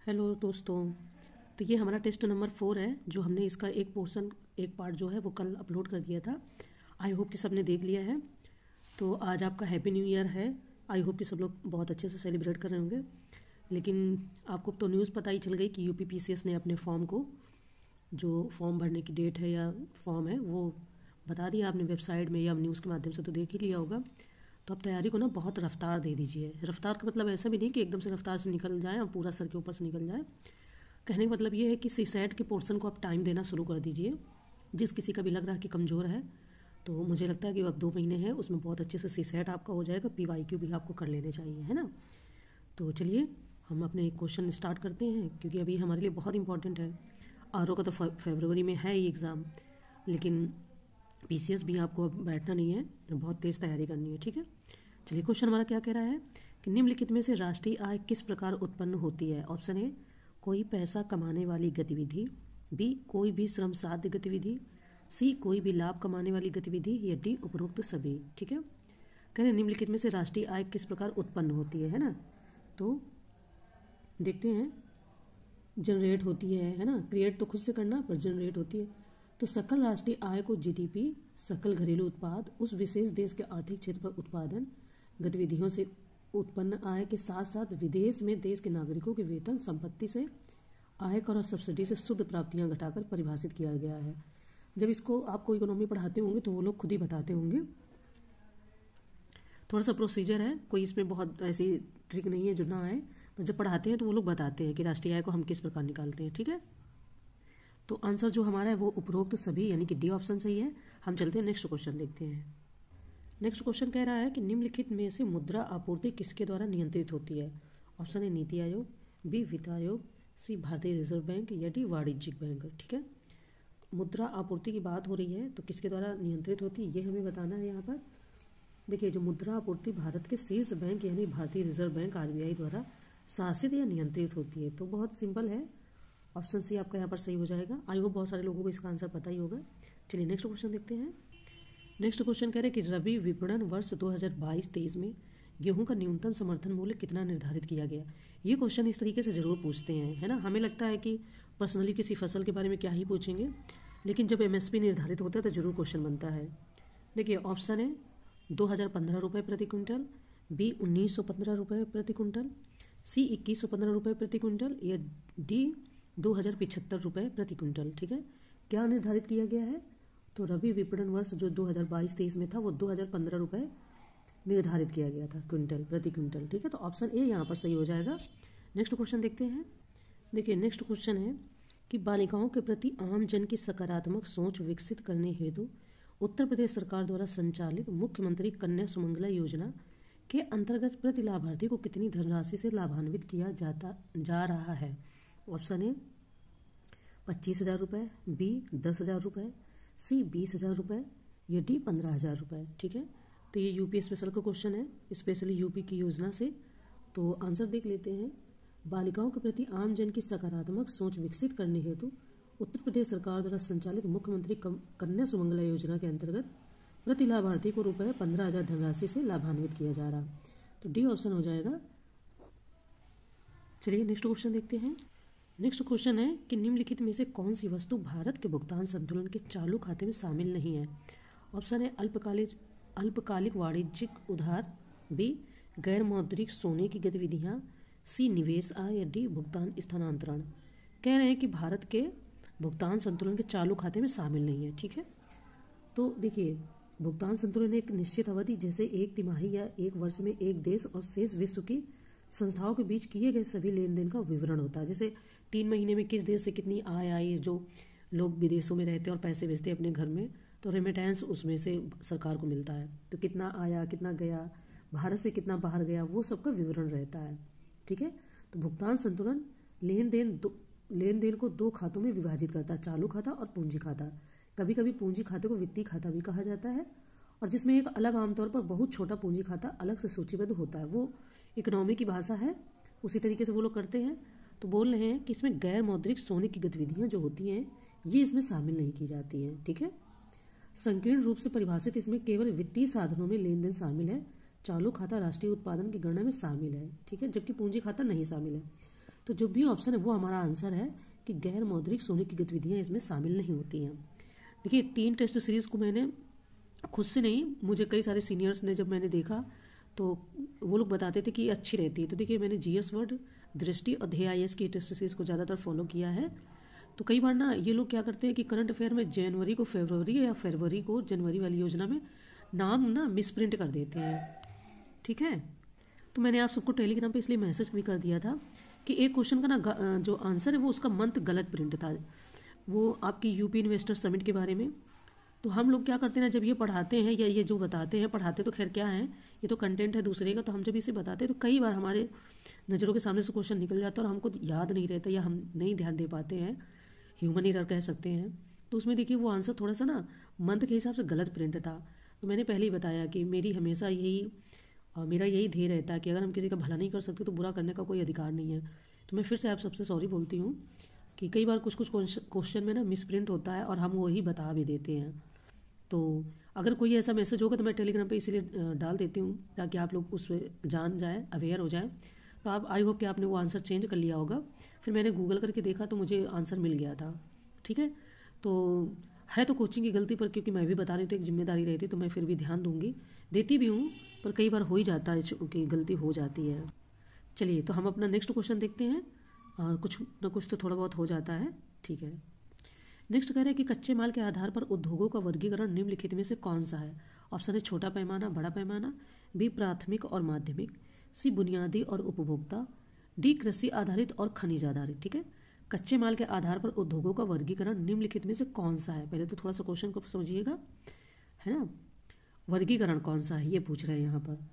Hello दोस्तों। तो ये हमारा टेस्ट नंबर 4 है, जो हमने इसका एक पार्ट जो है वो कल अपलोड कर दिया था। आई होप कि सब ने देख लिया है। तो आज आपका हैप्पी न्यू ईयर है। आई होप कि सब लोग बहुत अच्छे से सेलिब्रेट कर रहे होंगे। लेकिन आपको तो न्यूज़ पता ही चल गई कि यूपी पीसीएस ने अपने फॉर्म को, जो फॉर्म भरने की डेट है या फॉर्म है, वो बता दिया। आपने वेबसाइट में या न्यूज़ के माध्यम से तो देख ही लिया होगा। तो आप तैयारी को ना बहुत रफ्तार दे दीजिए। रफ्तार का मतलब ऐसा भी नहीं कि एकदम से रफ्तार से निकल जाए और पूरा सर के ऊपर से निकल जाए। कहने का मतलब ये है कि सीसैट के पोर्शन को आप टाइम देना शुरू कर दीजिए। जिस किसी का भी लग रहा है कि कमज़ोर है, तो मुझे लगता है कि अब 2 महीने हैं, उसमें बहुत अच्छे से सीसैट आपका हो जाएगा। पीवाईक्यू भी आपको कर लेने चाहिए, है ना। तो चलिए हम अपने क्वेश्चन स्टार्ट करते हैं, क्योंकि अभी हमारे लिए बहुत इंपॉर्टेंट है। आरओ का तो फरवरी में है ही एग्ज़ाम, लेकिन पीसीएस भी आपको अब बैठना नहीं है, बहुत तेज़ तैयारी करनी है। ठीक है, चलिए क्वेश्चन हमारा क्या कह रहा है कि निम्नलिखित में से राष्ट्रीय आय किस प्रकार उत्पन्न होती है। ऑप्शन ए, कोई पैसा कमाने वाली गतिविधि, बी, कोई भी श्रम साध्य गतिविधि, सी, कोई भी लाभ कमाने वाली गतिविधि, या डी, उपरोक्त सभी। ठीक है, कह रहे निम्नलिखित में से राष्ट्रीय आय किस प्रकार उत्पन्न होती है ना। तो देखते हैं, जनरेट होती है ना। क्रिएट तो खुद से करना, पर जनरेट होती है। तो सकल राष्ट्रीय आय को जीडीपी, सकल घरेलू उत्पाद, उस विशेष देश के आर्थिक क्षेत्र पर उत्पादन गतिविधियों से उत्पन्न आय के साथ साथ विदेश में देश के नागरिकों के वेतन, संपत्ति से, आयकर और सब्सिडी से शुद्ध प्राप्तियां घटाकर परिभाषित किया गया है। जब इसको आपको इकोनॉमी पढ़ाते होंगे तो वो लोग खुद ही बताते होंगे। थोड़ा सा प्रोसीजर है, कोई इसमें बहुत ऐसी ट्रिक नहीं है जो ना आए, पर जब पढ़ाते हैं तो वो लोग बताते हैं कि राष्ट्रीय आय को हम किस प्रकार निकालते हैं। ठीक है, तो आंसर जो हमारा है वो उपरोक्त सभी, यानी कि डी ऑप्शन सही है। हम चलते हैं नेक्स्ट क्वेश्चन देखते हैं। नेक्स्ट क्वेश्चन कह रहा है कि निम्नलिखित में से मुद्रा आपूर्ति किसके द्वारा नियंत्रित होती है। ऑप्शन ए, नीति आयोग, बी, वित्त आयोग, सी, भारतीय रिजर्व बैंक, या डी, वाणिज्यिक बैंक। ठीक है, मुद्रा आपूर्ति की बात हो रही है तो किसके द्वारा नियंत्रित होती है ये हमें बताना है। यहाँ पर देखिए, जो मुद्रा आपूर्ति भारत के शीर्ष बैंक यानी भारतीय रिजर्व बैंक आरबीआई द्वारा शासित या नियंत्रित होती है। तो बहुत सिंपल है, ऑप्शन सी आपका यहाँ पर सही हो जाएगा। आई होप बहुत सारे लोगों को इसका आंसर पता ही होगा। चलिए नेक्स्ट क्वेश्चन देखते हैं। नेक्स्ट क्वेश्चन कह रहे हैं कि रबी विपणन वर्ष 2022-23 में गेहूं का न्यूनतम समर्थन मूल्य कितना निर्धारित किया गया। ये क्वेश्चन इस तरीके से जरूर पूछते हैं, है ना। हमें लगता है कि पर्सनली किसी फसल के बारे में क्या ही पूछेंगे, लेकिन जब एमएसपी निर्धारित होता है तो जरूर क्वेश्चन बनता है। देखिए, ऑप्शन है 2015 रुपये प्रति क्विंटल, बी 1915 रुपये प्रति क्विंटल, सी 2115 रुपये प्रति क्विंटल, या डी 2075 रुपये प्रति क्विंटल। ठीक है, क्या निर्धारित किया गया है, तो रबी विपणन वर्ष जो 2022-23 में था वो 2015 रुपये निर्धारित किया गया था क्विंटल प्रति क्विंटल। ठीक है, तो ऑप्शन ए यहाँ पर सही हो जाएगा। नेक्स्ट क्वेश्चन देखते हैं। देखिए, नेक्स्ट क्वेश्चन है कि बालिकाओं के प्रति आम जन की सकारात्मक सोच विकसित करने हेतु उत्तर प्रदेश सरकार द्वारा संचालित मुख्यमंत्री कन्या सुमंगला योजना के अंतर्गत प्रति लाभार्थी को कितनी धनराशि से लाभान्वित किया जा रहा है। ऑप्शन ए 25,000 रुपये, बी 10,000 रुपये, सी 20,000 रुपये, या डी 15,000 रुपये। ठीक है, तो ये यूपी स्पेशल का क्वेश्चन है, स्पेशली यूपी की योजना से। तो आंसर देख लेते हैं। बालिकाओं के प्रति आम जन की सकारात्मक सोच विकसित करने हेतु उत्तर प्रदेश सरकार द्वारा संचालित मुख्यमंत्री कन्या सुमंगला योजना के अंतर्गत प्रति लाभार्थी को रुपये 15,000 धनराशि से लाभान्वित किया जा रहा। तो डी ऑप्शन हो जाएगा। चलिए नेक्स्ट क्वेश्चन देखते हैं। नेक्स्ट क्वेश्चन है कि निम्नलिखित में से कौन सी वस्तु भारत के भुगतान संतुलन के चालू खाते में शामिल नहीं है। ऑप्शन है अल्पकालिक वाणिज्यिक उधार, बी गैर मौद्रिक सोने की गतिविधियां, सी निवेश आय, या डी भुगतान स्थानांतरण। कह रहे हैं कि भारत के भुगतान संतुलन के चालू खाते में शामिल नहीं है। ठीक है, तो देखिए, भुगतान संतुलन एक निश्चित अवधि जैसे एक तिमाही या एक वर्ष में एक देश और शेष विश्व की संस्थाओं के बीच किए गए सभी लेन देन का विवरण होता है। जैसे 3 महीने में किस देश से कितनी आय आई, जो लोग विदेशों में रहते हैं और पैसे भेजते हैं अपने घर में, तो रेमिटेंस उसमें से सरकार को मिलता है। तो कितना आया, कितना गया, भारत से कितना बाहर गया, वो सबका विवरण रहता है। ठीक है, तो भुगतान संतुलन लेन देन को 2 खातों में विभाजित करता है, चालू खाता और पूंजी खाता। कभी कभी पूंजी खाते को वित्तीय खाता भी कहा जाता है, और जिसमें एक अलग आमतौर पर बहुत छोटा पूंजी खाता अलग से सूचीबद्ध होता है। वो इकोनॉमी की भाषा है, उसी तरीके से वो लोग करते हैं। तो बोल रहे हैं कि इसमें गैर मौद्रिक सोने की गतिविधियां जो होती हैं ये इसमें शामिल नहीं की जाती हैं। ठीक है, संकीर्ण रूप से परिभाषित इसमें केवल वित्तीय साधनों में लेन देन शामिल है। चालू खाता राष्ट्रीय उत्पादन की गणना में शामिल है। ठीक है, जबकि पूंजी खाता नहीं शामिल है। तो जो बी ऑप्शन है वो हमारा आंसर है कि गैर मौद्रिक सोने की गतिविधियां इसमें शामिल नहीं होती हैं। देखिए 3 टेस्ट सीरीज को मैंने खुद से नहीं, मुझे कई सारे सीनियर्स ने जब मैंने देखा तो वो लोग बताते थे कि ये अच्छी रहती है। तो देखिए मैंने जीएस वर्ड, दृष्टि और ध्येय की टेस्ट सीरीज को ज़्यादातर फॉलो किया है। तो कई बार ना ये लोग क्या करते हैं कि करंट अफेयर में जनवरी को फरवरी या फरवरी को जनवरी वाली योजना में नाम ना मिसप्रिंट कर देते हैं, ठीक है। तो मैंने आप सबको टेलीग्राम पे इसलिए मैसेज भी कर दिया था कि एक क्वेश्चन का ना जो आंसर है वो उसका मंथ गलत प्रिंट था, वो आपकी यूपी इन्वेस्टर समिट के बारे में। तो हम लोग क्या करते हैं ना, जब ये पढ़ाते हैं या ये जो बताते हैं, पढ़ाते तो खैर क्या है, ये तो कंटेंट है दूसरे का, तो हम जब इसे बताते हैं तो कई बार हमारे नज़रों के सामने से क्वेश्चन निकल जाता है और हमको याद नहीं रहता या हम नहीं ध्यान दे पाते हैं, ह्यूमन एरर कह सकते हैं। तो उसमें देखिए वो आंसर थोड़ा सा ना मंथ के हिसाब से गलत प्रिंट था। तो मैंने पहले ही बताया कि मेरी हमेशा मेरा यही ध्येय रहता है कि अगर हम किसी का भला नहीं कर सकते तो बुरा करने का कोई अधिकार नहीं है। तो मैं फिर से आप सबसे सॉरी बोलती हूँ कि कई बार कुछ क्वेश्चन में ना मिसप्रिंट होता है और हम वही बता भी देते हैं। तो अगर कोई ऐसा मैसेज होगा तो मैं टेलीग्राम पे इसीलिए डाल देती हूँ ताकि आप लोग उस जान जाए, अवेयर हो जाए। तो आप आई होप कि आपने वो आंसर चेंज कर लिया होगा। फिर मैंने गूगल करके देखा तो मुझे आंसर मिल गया था, ठीक है। तो है तो कोचिंग की गलती, पर क्योंकि मैं भी बता रही थी, एक जिम्मेदारी रहती तो मैं फिर भी ध्यान दूंगी, देती भी हूँ, पर कई बार हो ही जाता है कि गलती हो जाती है। चलिए तो हम अपना नेक्स्ट क्वेश्चन देखते हैं। कुछ ना कुछ तो थोड़ा बहुत हो जाता है, ठीक है। नेक्स्ट कह रहे हैं कि कच्चे माल के आधार पर उद्योगों का वर्गीकरण निम्नलिखित में से कौन सा है। ऑप्शन है छोटा पैमाना, बड़ा पैमाना, बी प्राथमिक और माध्यमिक, सी बुनियादी और उपभोक्ता, डी कृषि आधारित और खनिज आधारित, ठीक है। कच्चे माल के आधार पर उद्योगों का वर्गीकरण निम्नलिखित में से कौन सा है। पहले तो थोड़ा सा क्वेश्चन को समझिएगा, है ना। वर्गीकरण कौन सा है ये पूछ रहे हैं यहाँ पर।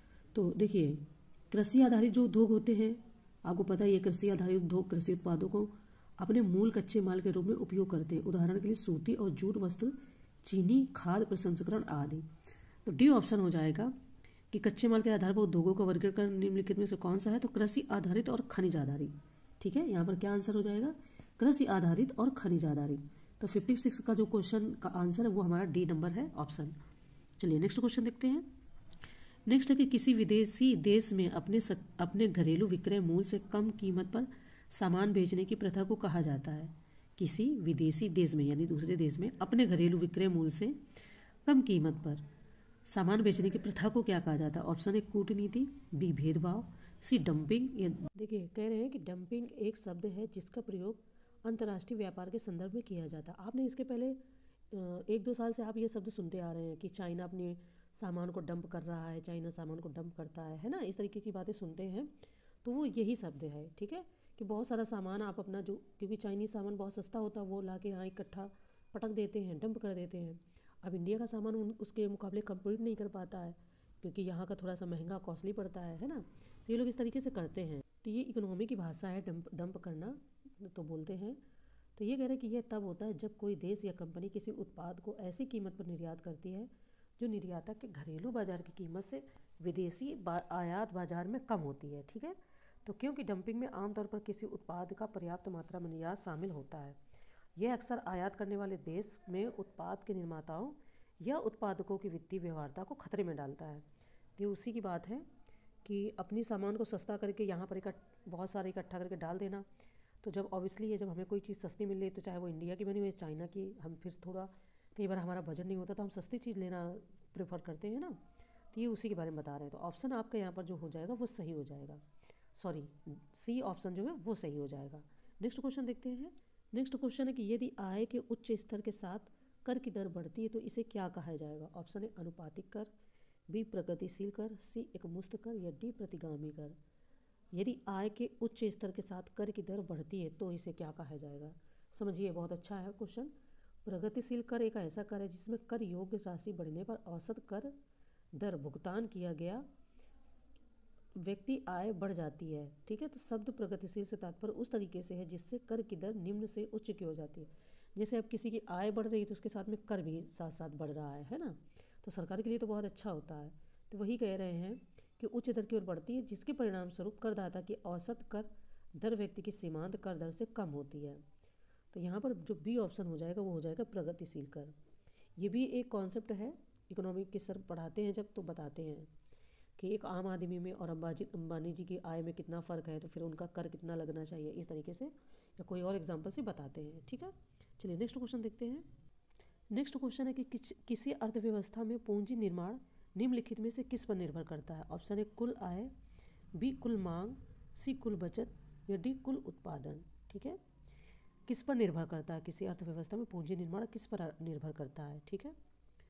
तो देखिए कृषि आधारित जो उद्योग होते हैं, आपको पता है ये कृषि आधारित उद्योग कृषि उत्पादों को अपने मूल कच्चे माल के रूप में उपयोग करते हैं। उदाहरण के लिए सूती और जूट वस्त्र, चीनी, खाद्य प्रसंस्करण आदि। तो डी ऑप्शन हो जाएगा कि कच्चे माल के आधार पर उद्योगों का वर्गीकरण निम्नलिखित में से कौन सा है। तो कृषि आधारित और खनिज आधारित, ठीक है। यहाँ पर क्या आंसर हो जाएगा, कृषि आधारित और खनिज आधारित। तो 56 का जो क्वेश्चन का आंसर है वो हमारा डी नंबर है ऑप्शन। चलिए नेक्स्ट क्वेश्चन देखते हैं। नेक्स्ट है कि किसी विदेशी देश में अपने घरेलू विक्रय मूल्य से कम कीमत पर सामान बेचने की प्रथा को कहा जाता है। किसी विदेशी देश में यानी दूसरे देश में अपने घरेलू विक्रय मूल्य से कम कीमत पर सामान बेचने की प्रथा को क्या कहा जाता है। ऑप्शन है कूटनीति, बी भेदभाव, सी डंपिंग। देखिए कह रहे हैं कि डंपिंग एक शब्द है जिसका प्रयोग अंतर्राष्ट्रीय व्यापार के संदर्भ में किया जाता है। आपने इसके पहले 1-2 साल से आप ये शब्द सुनते आ रहे हैं कि चाइना अपने सामान को डंप कर रहा है, चाइना सामान को डंप करता है ना, इस तरीके की बातें सुनते हैं। तो वो यही शब्द है, ठीक है, कि बहुत सारा सामान आप अपना जो, क्योंकि चाइनीज़ सामान बहुत सस्ता होता है, वो ला के यहाँ इकट्ठा पटक देते हैं, डंप कर देते हैं। अब इंडिया का सामान उसके मुकाबले कम्पीट नहीं कर पाता है क्योंकि यहाँ का थोड़ा सा महंगा कॉस्टली पड़ता है ना। तो ये लोग इस तरीके से करते हैं। तो ये इकोनॉमी की भाषा है डंप करना, तो बोलते हैं। तो ये कह रहे हैं कि यह तब होता है जब कोई देश या कंपनी किसी उत्पाद को ऐसी कीमत पर निर्यात करती है जो निर्यातक के घरेलू बाजार की कीमत से विदेशी आयात बाजार में कम होती है, ठीक है। तो क्योंकि डंपिंग में आमतौर पर किसी उत्पाद का पर्याप्त मात्रा में निर्यात शामिल होता है, यह अक्सर आयात करने वाले देश में उत्पाद के निर्माताओं या उत्पादकों की वित्तीय व्यवहार्यता को खतरे में डालता है। तो ये उसी की बात है कि अपनी सामान को सस्ता करके यहाँ पर बहुत सारे इकट्ठा करके डाल देना। तो जब ऑब्वियसली है, जब हमें कोई चीज़ सस्ती मिल रही है, तो चाहे वो इंडिया की बनी हुई चाइना की, हम फिर थोड़ा कई बार हमारा बजट नहीं होता तो हम सस्ती चीज़ लेना प्रेफर करते हैं ना। तो ये उसी के बारे में बता रहे हैं। तो ऑप्शन आपका यहाँ पर जो हो जाएगा वो सही हो जाएगा, सॉरी सी ऑप्शन जो है वो सही हो जाएगा। नेक्स्ट क्वेश्चन देखते हैं। नेक्स्ट क्वेश्चन है कि यदि आय के उच्च स्तर के साथ कर की दर बढ़ती है तो इसे क्या कहा जाएगा। ऑप्शन है अनुपातिक कर, बी प्रगतिशील कर, सी एकमुश्त कर या डी प्रतिगामी कर। यदि आय के उच्च स्तर के साथ कर की दर बढ़ती है तो इसे क्या कहा जाएगा। समझिए बहुत अच्छा है क्वेश्चन। प्रगतिशील कर एक ऐसा कर है जिसमें कर योग्य राशि बढ़ने पर औसत कर दर भुगतान किया गया व्यक्ति आय बढ़ जाती है, ठीक है। तो शब्द प्रगतिशील से तात्पर्य उस तरीके से है जिससे कर की दर निम्न से उच्च की हो जाती है। जैसे अब किसी की आय बढ़ रही है तो उसके साथ में कर भी साथ साथ बढ़ रहा है ना। तो सरकार के लिए तो बहुत अच्छा होता है। तो वही कह रहे हैं कि उच्च दर की ओर बढ़ती है जिसके परिणाम स्वरूप करदाता की औसत कर दर व्यक्ति की सीमांत कर दर से कम होती है। तो यहाँ पर जो बी ऑप्शन हो जाएगा वो हो जाएगा प्रगतिशील कर। ये भी एक कॉन्सेप्ट है, इकोनॉमिक के सर पढ़ाते हैं जब तो बताते हैं। कि एक आम आदमी में और अंबानी जी की आय में कितना फ़र्क है, तो फिर उनका कर कितना लगना चाहिए, इस तरीके से या कोई और एग्जाम्पल से बताते हैं। ठीक है, चलिए नेक्स्ट क्वेश्चन देखते हैं। नेक्स्ट क्वेश्चन है कि किसी अर्थव्यवस्था में पूंजी निर्माण निम्नलिखित में से किस पर निर्भर करता है? ऑप्शन ए कुल आय, बी कुल मांग, सी कुल बचत या डी कुल उत्पादन। ठीक है, किस पर निर्भर करता है? किसी अर्थव्यवस्था में पूंजी निर्माण किस पर निर्भर करता है? ठीक है,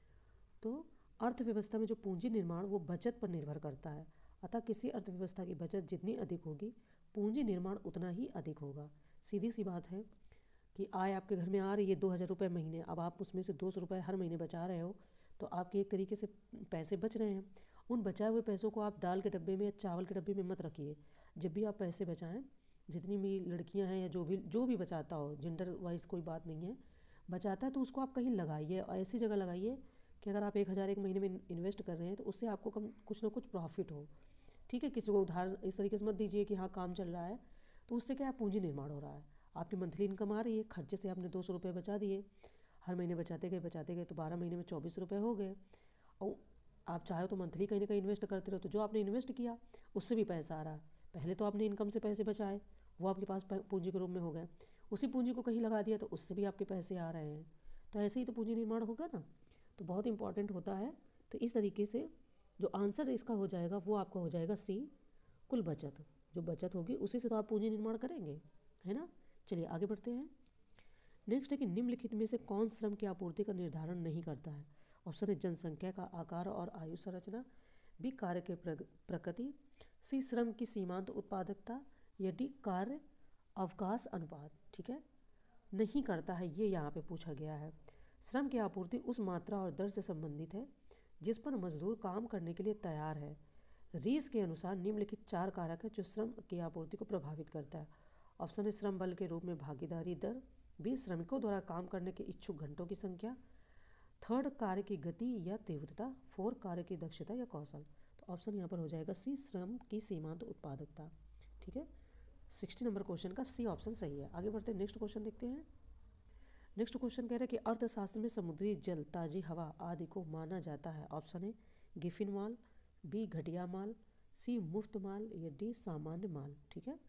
तो अर्थव्यवस्था में जो पूंजी निर्माण वो बचत पर निर्भर करता है। अतः किसी अर्थव्यवस्था की बचत जितनी अधिक होगी, पूंजी निर्माण उतना ही अधिक होगा। सीधी सी बात है कि आय आपके घर में आ रही है 2,000 रुपये महीने, अब आप उसमें से 200 रुपये हर महीने बचा रहे हो, तो आपके एक तरीके से पैसे बच रहे हैं। उन बचाए हुए पैसों को आप दाल के डब्बे में या चावल के डब्बे में मत रखिए। जब भी आप पैसे बचाएं, जितनी भी लड़कियां हैं या जो भी बचाता हो, जेंडर वाइज कोई बात नहीं है, बचाता है तो उसको आप कहीं लगाइए, और ऐसी जगह लगाइए कि अगर आप 1,000 एक महीने में इन्वेस्ट कर रहे हैं तो उससे आपको कुछ ना कुछ प्रॉफिट हो। ठीक है, किसी को उधार इस तरीके से मत दीजिए कि हाँ काम चल रहा है, तो उससे क्या है, पूंजी निर्माण हो रहा है। आपकी मंथली इनकम आ रही है, खर्चे से आपने 200 रुपये बचा दिए, हर महीने बचाते गए तो 12 महीने में 24 रुपये हो गए। और आप चाहो तो मंथली कहीं ना कहीं इन्वेस्ट करते रहो, तो जो आपने इन्वेस्ट किया उससे भी पैसा आ रहा है। पहले तो आपने इनकम से पैसे बचाए, वो आपके पास पूंजी के रूप में हो गए, उसी पूंजी को कहीं लगा दिया तो उससे भी आपके पैसे आ रहे हैं। तो ऐसे ही तो पूंजी निर्माण होगा ना, तो बहुत इंपॉर्टेंट होता है। तो इस तरीके से जो आंसर इसका हो जाएगा वो आपका हो जाएगा सी कुल बचत। जो बचत होगी उसी से तो आप पूंजी निर्माण करेंगे, है ना। चलिए आगे बढ़ते हैं। नेक्स्ट है कि निम्नलिखित में से कौन श्रम की आपूर्ति का निर्धारण नहीं करता है? ऑप्शन है जनसंख्या का आकार और आयु संरचना, बी कार्य के प्रकृति, सी श्रम की सीमांत उत्पादकता या डी कार्य अवकाश अनुपात। ठीक है, नहीं करता है ये यहाँ पे पूछा गया है। श्रम की आपूर्ति उस मात्रा और दर से संबंधित है जिस पर मजदूर काम करने के लिए तैयार है। रीस के अनुसार निम्नलिखित 4 कारक है जो श्रम की आपूर्ति को प्रभावित करता है। ऑप्शन है श्रम बल के रूप में भागीदारी दर, बी श्रमिकों द्वारा काम करने के इच्छुक घंटों की संख्या, थर्ड कार्य की गति या तीव्रता, 4 कार्य की दक्षता या कौशल। तो ऑप्शन यहाँ पर हो जाएगा सी श्रम की सीमांत उत्पादकता। ठीक है, 60 नंबर क्वेश्चन का सी ऑप्शन सही है। आगे बढ़ते हैं, नेक्स्ट क्वेश्चन देखते हैं। नेक्स्ट क्वेश्चन कह रहे हैं कि अर्थशास्त्र में समुद्री जल, ताजी हवा आदि को माना जाता है। ऑप्शन है गिफिन माल, बी घटिया माल, सी मुफ्त माल या डी सामान्य माल। ठीक है,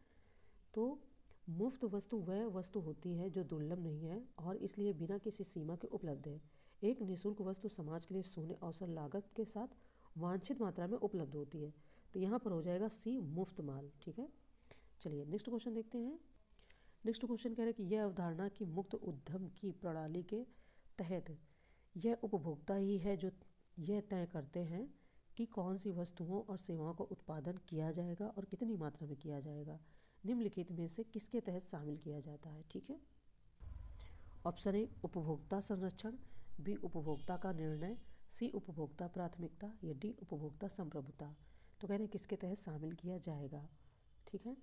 तो मुफ्त वस्तु वह वस्तु होती है जो दुर्लभ नहीं है और इसलिए बिना किसी सीमा के उपलब्ध है। एक निःशुल्क वस्तु समाज के लिए शून्य अवसर लागत के साथ वांछित मात्रा में उपलब्ध होती है। तो यहाँ पर हो जाएगा सी मुफ्त माल। ठीक है, चलिए नेक्स्ट क्वेश्चन देखते हैं। नेक्स्ट क्वेश्चन कह रहे हैं कि यह अवधारणा की मुक्त उद्यम की प्रणाली के तहत यह उपभोक्ता ही है जो यह तय करते हैं कि कौन सी वस्तुओं और सेवाओं का उत्पादन किया जाएगा और कितनी मात्रा में किया जाएगा। निम्नलिखित में से किसके तहत शामिल किया जाता है? ठीक है, ऑप्शन ए उपभोक्ता संरक्षण, बी उपभोक्ता का निर्णय, सी उपभोक्ता प्राथमिकता या डी उपभोक्ता संप्रभुता। तो कह रहे हैं किसके तहत शामिल किया जाएगा। ठीक है,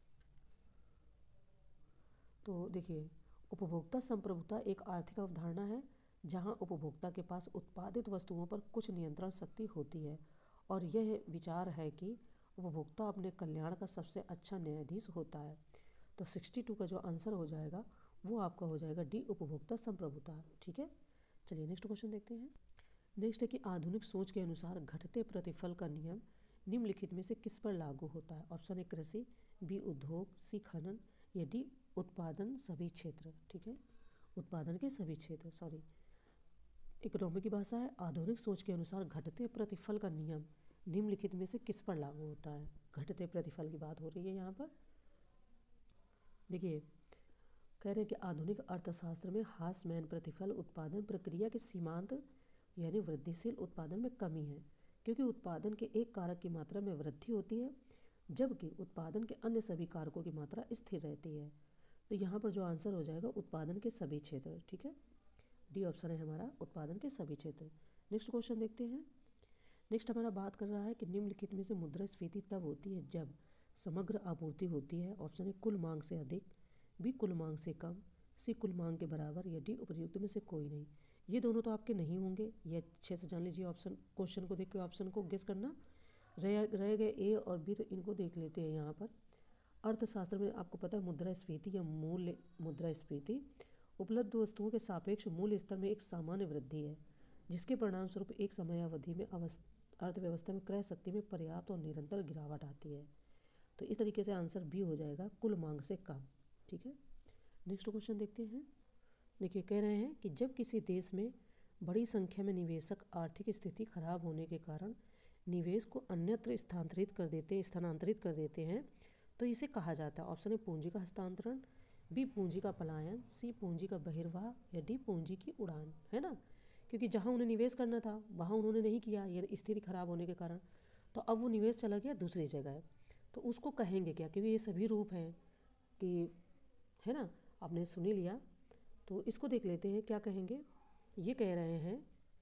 तो देखिए उपभोक्ता संप्रभुता एक आर्थिक अवधारणा है जहां उपभोक्ता के पास उत्पादित वस्तुओं पर कुछ नियंत्रण शक्ति होती है और यह विचार है कि उपभोक्ता अपने कल्याण का सबसे अच्छा न्यायाधीश होता है। तो 62 का जो आंसर हो जाएगा वो आपका हो जाएगा डी उपभोक्ता संप्रभुता। ठीक है, चलिए नेक्स्ट क्वेश्चन देखते हैं। नेक्स्ट है कि आधुनिक सोच के अनुसार घटते प्रतिफल का नियम निम्नलिखित में से किस पर लागू होता है? ऑप्शन ए कृषि, बी उद्योग, सी खनन या डी उत्पादन सभी क्षेत्र। ठीक है, उत्पादन के सभी क्षेत्र, सॉरी इकोनॉमी की भाषा है। आधुनिक सोच के अनुसार घटते प्रतिफल का नियम निम्नलिखित में से किस पर लागू होता है? घटते प्रतिफल की बात हो रही है यहाँ पर। देखिए कह रहे हैं कि आधुनिक अर्थशास्त्र में हासमैन प्रतिफल उत्पादन प्रक्रिया के सीमांत यानी वृद्धिशील उत्पादन में कमी है, क्योंकि उत्पादन के एक कारक की मात्रा में वृद्धि होती है जबकि उत्पादन के अन्य सभी कारकों की मात्रा स्थिर रहती है। तो यहाँ पर जो आंसर हो जाएगा उत्पादन के सभी क्षेत्र। ठीक है, डी ऑप्शन है हमारा उत्पादन के सभी क्षेत्र। नेक्स्ट क्वेश्चन देखते हैं। नेक्स्ट हमारा बात कर रहा है कि निम्नलिखित में से मुद्रास्फीति तब होती है जब समग्र आपूर्ति होती है। ऑप्शन है कुल मांग से अधिक, बी कुल मांग से कम, सी कुल मांग के बराबर या डी उपर्युक्त में से कोई नहीं। ये दोनों तो आपके नहीं होंगे, ये अच्छे से जान लीजिए। ऑप्शन क्वेश्चन को देख के ऑप्शन को गेस करना। रह गए ए और बी, तो इनको देख लेते हैं। यहाँ पर अर्थशास्त्र में आपको पता है मुद्रास्फीति या मूल्य मुद्रास्फीति उपलब्ध वस्तुओं के सापेक्ष मूल्य स्तर में एक सामान्य वृद्धि है जिसके परिणाम स्वरूप एक समयावधि में अर्थव्यवस्था में क्रय शक्ति में पर्याप्त और निरंतर गिरावट आती है। तो इस तरीके से आंसर बी हो जाएगा, कुल मांग से कम। ठीक है, नेक्स्ट क्वेश्चन देखते हैं। देखिए, कह रहे हैं कि जब किसी देश में बड़ी संख्या में निवेशक आर्थिक स्थिति खराब होने के कारण निवेश को अन्यत्र स्थानांतरित कर देते हैं तो इसे कहा जाता है। ऑप्शन ए पूंजी का हस्तांतरण, बी पूंजी का पलायन, सी पूंजी का बहिर्वाह, या डी पूंजी की उड़ान। है ना, क्योंकि जहाँ उन्हें निवेश करना था वहाँ उन्होंने नहीं किया, ये स्थिति खराब होने के कारण, तो अब वो निवेश चला गया दूसरी जगह। तो उसको कहेंगे क्या, क्योंकि ये सभी रूप हैं कि, है ना, आपने सुन ही लिया। तो इसको देख लेते हैं क्या कहेंगे। ये कह रहे हैं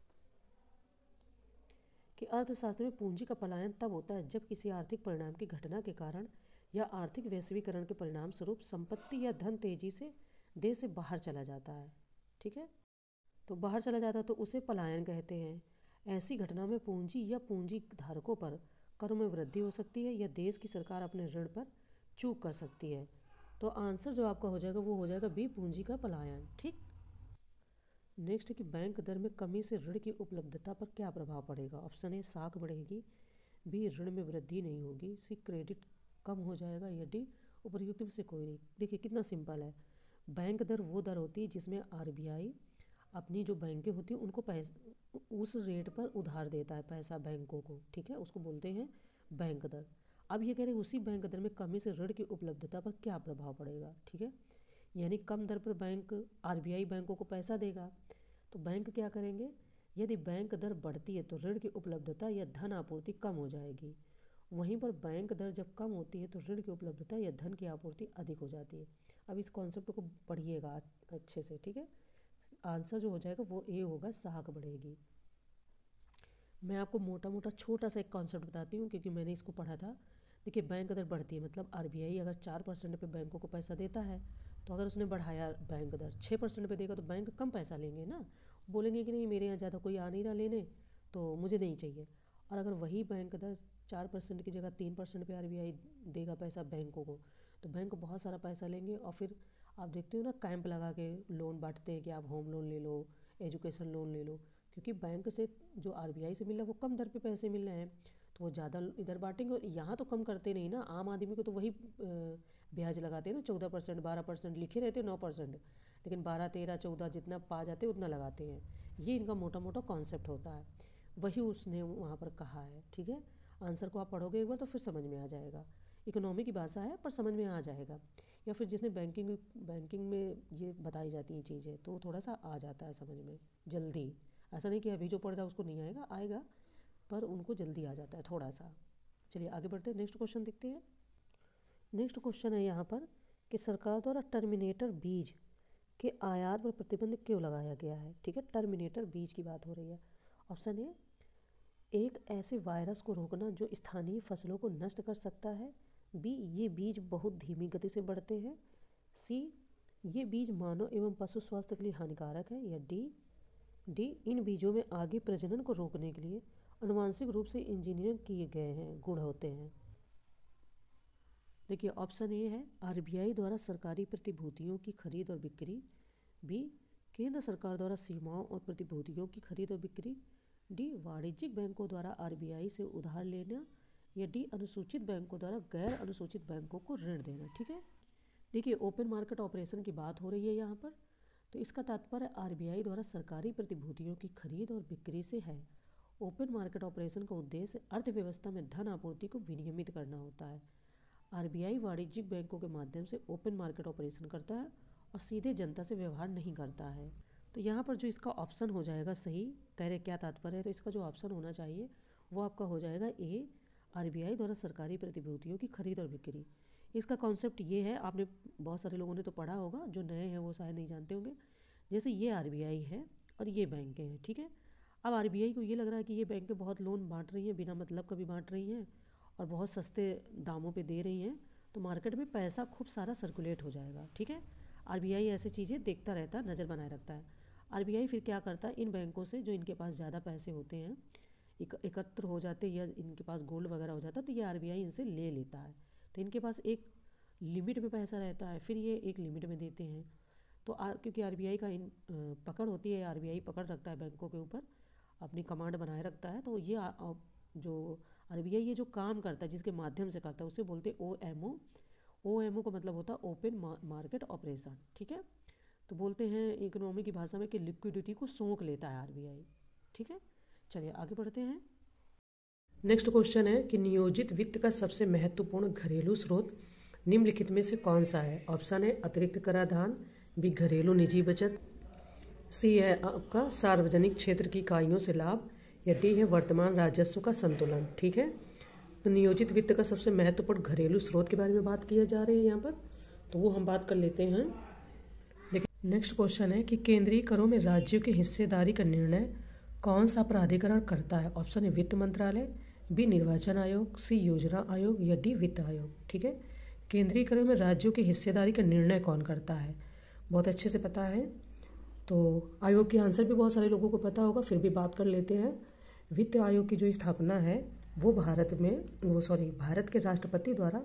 कि अर्थशास्त्र में पूंजी का पलायन तब होता है जब किसी आर्थिक परिणाम की घटना के कारण या आर्थिक वैश्वीकरण के परिणाम स्वरूप संपत्ति या धन तेजी से देश से बाहर चला जाता है। ठीक है, तो बाहर चला जाता है तो उसे पलायन कहते हैं। ऐसी घटना में पूंजी या पूंजी धारकों पर कर में वृद्धि हो सकती है या देश की सरकार अपने ऋण पर चूक कर सकती है। तो आंसर जो आपका हो जाएगा वो हो जाएगा बी, पूंजी का पलायन। ठीक, नेक्स्ट है कि बैंक दर में कमी से ऋण की उपलब्धता पर क्या प्रभाव पड़ेगा। ऑप्शन ए साख बढ़ेगी, बी ऋण में वृद्धि नहीं होगी, सी क्रेडिट कम हो जाएगा, या डी उपर्युक्त में से कोई नहीं। देखिए कितना सिंपल है। बैंक दर वो दर होती है जिसमें आरबीआई अपनी जो बैंकें होती हैं उनको पैसा उस रेट पर उधार देता है पैसा बैंकों को। ठीक है, उसको बोलते हैं बैंक दर। अब ये कह रहे हैं उसी बैंक दर में कमी से ऋण की उपलब्धता पर क्या प्रभाव पड़ेगा। ठीक है, यानी कम दर पर बैंक आरबीआई बैंकों को पैसा देगा तो बैंक क्या करेंगे, यदि बैंक दर बढ़ती है तो ऋण की उपलब्धता या धन आपूर्ति कम हो जाएगी। वहीं पर बैंक दर जब कम होती है तो ऋण की उपलब्धता या धन की आपूर्ति अधिक हो जाती है। अब इस कॉन्सेप्ट को पढ़िएगा अच्छे से। ठीक है, आंसर जो हो जाएगा वो ए होगा, साख बढ़ेगी। मैं आपको मोटा मोटा छोटा सा एक कॉन्सेप्ट बताती हूँ क्योंकि मैंने इसको पढ़ा था। देखिए, बैंक दर बढ़ती है मतलब आरबीआई अगर 4% पे बैंकों को पैसा देता है तो अगर उसने बढ़ाया बैंक दर 6% पे देगा तो बैंक कम पैसा लेंगे ना, बोलेंगे कि नहीं मेरे यहाँ ज़्यादा कोई आ नहीं रहा लेने तो मुझे नहीं चाहिए। और अगर वही बैंक दर 4% की जगह 3% पे आरबीआई देगा पैसा बैंकों को तो बैंक बहुत सारा पैसा लेंगे। और फिर आप देखते हो ना, कैंप लगा के लोन बांटते हैं कि आप होम लोन ले लो, एजुकेशन लोन ले लो, क्योंकि बैंक से जो आरबीआई से मिल रहा है वो कम दर पे पैसे मिल रहे हैं तो वो ज़्यादा इधर बांटेंगे। और यहाँ तो कम करते नहीं ना, आम आदमी को तो वही ब्याज लगाते हैं ना, 14%, 12% लिखे रहते हैं 9%, लेकिन 12, 13, 14 जितना पा जाते हैं उतना लगाते हैं। ये इनका मोटा मोटा कॉन्सेप्ट होता है, वही उसने वहाँ पर कहा है। ठीक है, आंसर को आप पढ़ोगे एक बार तो फिर समझ में आ जाएगा। इकोनॉमी की भाषा है पर समझ में आ जाएगा, या फिर जिसने बैंकिंग में ये बताई जाती हैं चीज़ें तो थोड़ा सा आ जाता है समझ में जल्दी। ऐसा नहीं कि अभी जो पढ़ रहा है उसको नहीं आएगा, आएगा पर उनको जल्दी आ जाता है थोड़ा सा। चलिए आगे बढ़ते हैं, नेक्स्ट क्वेश्चन देखते हैं। नेक्स्ट क्वेश्चन है यहाँ पर कि सरकार द्वारा टर्मिनेटर बीज के आयात पर प्रतिबंध क्यों लगाया गया है। ठीक है, टर्मिनेटर बीज की बात हो रही है। ऑप्शन ए, एक ऐसे वायरस को रोकना जो स्थानीय फसलों को नष्ट कर सकता है, बी, ये बीज बहुत धीमी गति से बढ़ते हैं, सी, ये बीज मानव एवं पशु स्वास्थ्य के लिए हानिकारक है, या डी इन बीजों में आगे प्रजनन को रोकने के लिए आनुवांशिक रूप से इंजीनियरिंग किए गए हैं गुण होते हैं। देखिए ऑप्शन ए है आरबीआई द्वारा सरकारी प्रतिभूतियों की खरीद और बिक्री, बी, केंद्र सरकार द्वारा सीमाओं और प्रतिभूतियों की खरीद और बिक्री, डी, वाणिज्यिक बैंकों द्वारा आरबीआई से उधार लेना, या डी, अनुसूचित बैंकों द्वारा गैर अनुसूचित बैंकों को ऋण देना। ठीक है, देखिए ओपन मार्केट ऑपरेशन की बात हो रही है यहाँ पर, तो इसका तात्पर्य आरबीआई द्वारा सरकारी प्रतिभूतियों की खरीद और बिक्री से है। ओपन मार्केट ऑपरेशन का उद्देश्य अर्थव्यवस्था में धन आपूर्ति को विनियमित करना होता है। आरबीआई वाणिज्यिक बैंकों के माध्यम से ओपन मार्केट ऑपरेशन करता है और सीधे जनता से व्यवहार नहीं करता है। तो यहाँ पर जो इसका ऑप्शन हो जाएगा सही, कह रहे क्या तात्पर्य है, तो इसका जो ऑप्शन होना चाहिए वो आपका हो जाएगा ए, आरबीआई द्वारा सरकारी प्रतिभूतियों की खरीद और बिक्री। इसका कॉन्सेप्ट ये है, आपने बहुत सारे लोगों ने तो पढ़ा होगा, जो नए हैं वो शायद नहीं जानते होंगे। जैसे ये आरबीआई है और ये बैंकें हैं। ठीक है, अब आरबीआई को ये लग रहा है कि ये बैंकें बहुत लोन बांट रही हैं, बिना मतलब का भी बांट रही हैं और बहुत सस्ते दामों पे दे रही हैं, तो मार्केट में पैसा खूब सारा सर्कुलेट हो जाएगा। ठीक है, आरबीआई ऐसी चीज़ें देखता रहता है, नज़र बनाए रखता है। आरबीआई फिर क्या करता है, इन बैंकों से जो इनके पास ज़्यादा पैसे होते हैं एकत्र हो जाते हैं या इनके पास गोल्ड वगैरह हो जाता है, तो ये आरबीआई इनसे ले लेता है। तो इनके पास एक लिमिट में पैसा रहता है, फिर ये एक लिमिट में देते हैं। तो क्योंकि आरबीआई का पकड़ होती है, आरबीआई पकड़ रखता है बैंकों के ऊपर, अपनी कमांड बनाए रखता है, तो ये जो आरबीआई ये जो काम करता है, जिसके माध्यम से करता है, उसे बोलते हैं ओएमओ। ओएमओ का मतलब होता है ओपन मार्केट ऑपरेशन, ठीक है। तो बोलते हैं इकोनॉमी की भाषा में कि लिक्विडिटी को सोख लेता है आरबीआई, ठीक है। चलिए आगे बढ़ते हैं। नेक्स्ट क्वेश्चन है कि नियोजित वित्त का सबसे महत्वपूर्ण घरेलू स्रोत निम्नलिखित में से कौन सा है। ऑप्शन है अतिरिक्त कराधान, बी घरेलू निजी बचत, सी है आपका सार्वजनिक क्षेत्र की इकाइयों से लाभ, या डी है वर्तमान राजस्व का संतुलन, ठीक है। तो नियोजित वित्त का सबसे महत्वपूर्ण घरेलू स्रोत के बारे में बात किया जा रही है यहाँ पर, तो वो हम बात कर लेते हैं। देखिए नेक्स्ट क्वेश्चन है कि केंद्रीय करों में राज्यों की हिस्सेदारी का निर्णय कौन सा प्राधिकरण करता है। ऑप्शन है वित्त मंत्रालय, बी निर्वाचन आयोग, सी योजना आयोग, या डी वित्त आयोग, ठीक है। केंद्रीय करों में राज्यों की हिस्सेदारी का निर्णय कौन करता है, बहुत अच्छे से पता है। तो आयोग के आंसर भी बहुत सारे लोगों को पता होगा, फिर भी बात कर लेते हैं। वित्त आयोग की जो स्थापना है वो भारत के राष्ट्रपति द्वारा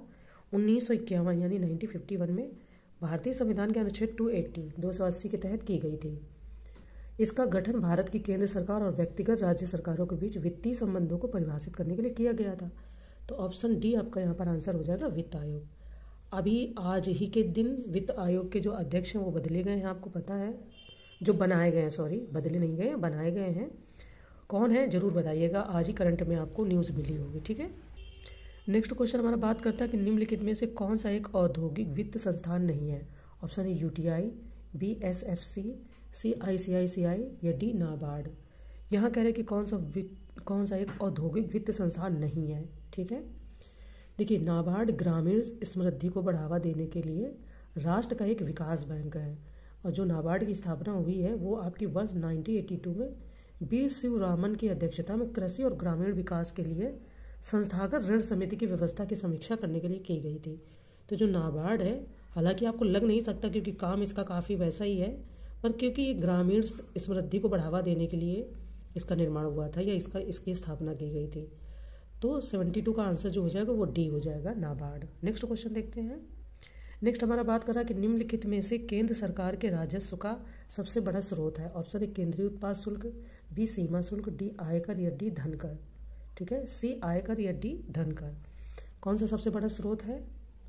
1951 यानी 1951 में भारतीय संविधान के अनुच्छेद 280 के तहत की गई थी। इसका गठन भारत की केंद्र सरकार और व्यक्तिगत राज्य सरकारों के बीच वित्तीय संबंधों को परिभाषित करने के लिए किया गया था। तो ऑप्शन डी आपका यहाँ पर आंसर हो जाएगा वित्त आयोग। अभी आज ही के दिन वित्त आयोग के जो अध्यक्ष हैं वो बदले गए हैं, आपको पता है, जो बनाए गए हैं, बदले नहीं गए, बनाए गए हैं। कौन है जरूर बताइएगा, आज ही करंट में आपको न्यूज़ मिली होगी, ठीक है। नेक्स्ट क्वेश्चन हमारा बात करता है कि निम्नलिखित में से कौन सा एक औद्योगिक वित्त संस्थान नहीं है। ऑप्शन है UTI, B SFC, C ICICI, या डी नाबार्ड। यहाँ कह रहे हैं कि कौन सा एक औद्योगिक वित्त संस्थान नहीं है, ठीक है। देखिए नाबार्ड ग्रामीण समृद्धि को बढ़ावा देने के लिए राष्ट्र का एक विकास बैंक है, और जो नाबार्ड की स्थापना हुई है वो आपकी वर्ष 1982 में बी शिवरामन की अध्यक्षता में कृषि और ग्रामीण विकास के लिए संस्थागत ऋण समिति की व्यवस्था की समीक्षा करने के लिए की गई थी। तो जो नाबार्ड है, हालांकि आपको लग नहीं सकता क्योंकि काम इसका काफ़ी वैसा ही है, पर क्योंकि ये ग्रामीण समृद्धि को बढ़ावा देने के लिए इसका निर्माण हुआ था या इसकी स्थापना की गई थी। तो 72 का आंसर जो हो जाएगा वो डी हो जाएगा, नाबार्ड। नेक्स्ट क्वेश्चन देखते हैं। नेक्स्ट हमारा बात कर रहा है कि निम्नलिखित में से केंद्र सरकार के राजस्व का सबसे बड़ा स्रोत है। ऑप्शन है केंद्रीय उत्पाद शुल्क, बी सीमा शुल्क, डी आयकर, या डी धनकर, ठीक है। सी आयकर या डी धनकर। कौन सा सबसे बड़ा स्रोत है।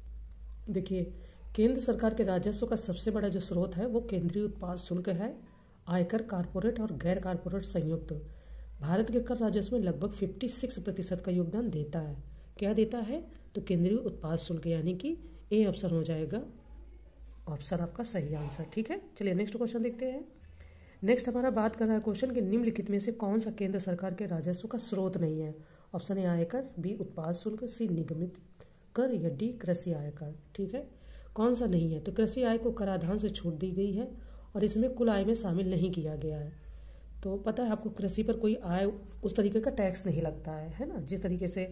देखिए केंद्र सरकार के राजस्व का सबसे बड़ा जो स्रोत है वो केंद्रीय उत्पाद शुल्क है। आयकर कारपोरेट और गैर कारपोरेट संयुक्त भारत के कर राजस्व में लगभग 56% का योगदान देता है। क्या देता है, तो केंद्रीय उत्पाद शुल्क, यानी कि ए ऑप्शन हो जाएगा ऑप्शन आपका सही आंसर, ठीक है। चलिए नेक्स्ट क्वेश्चन देखते हैं। नेक्स्ट हमारा बात कर रहा है क्वेश्चन कि निम्नलिखित में से कौन सा केंद्र सरकार के राजस्व का स्रोत नहीं है। ऑप्शन ए आयकर, बी उत्पाद शुल्क, सी निगमित कर, या डी कृषि आयकर, ठीक है। कौन सा नहीं है, तो कृषि आय को कराधान से छूट दी गई है और इसमें कुल आय में शामिल नहीं किया गया है। तो पता है आपको कृषि पर कोई आय उस तरीके का टैक्स नहीं लगता है ना, जिस तरीके से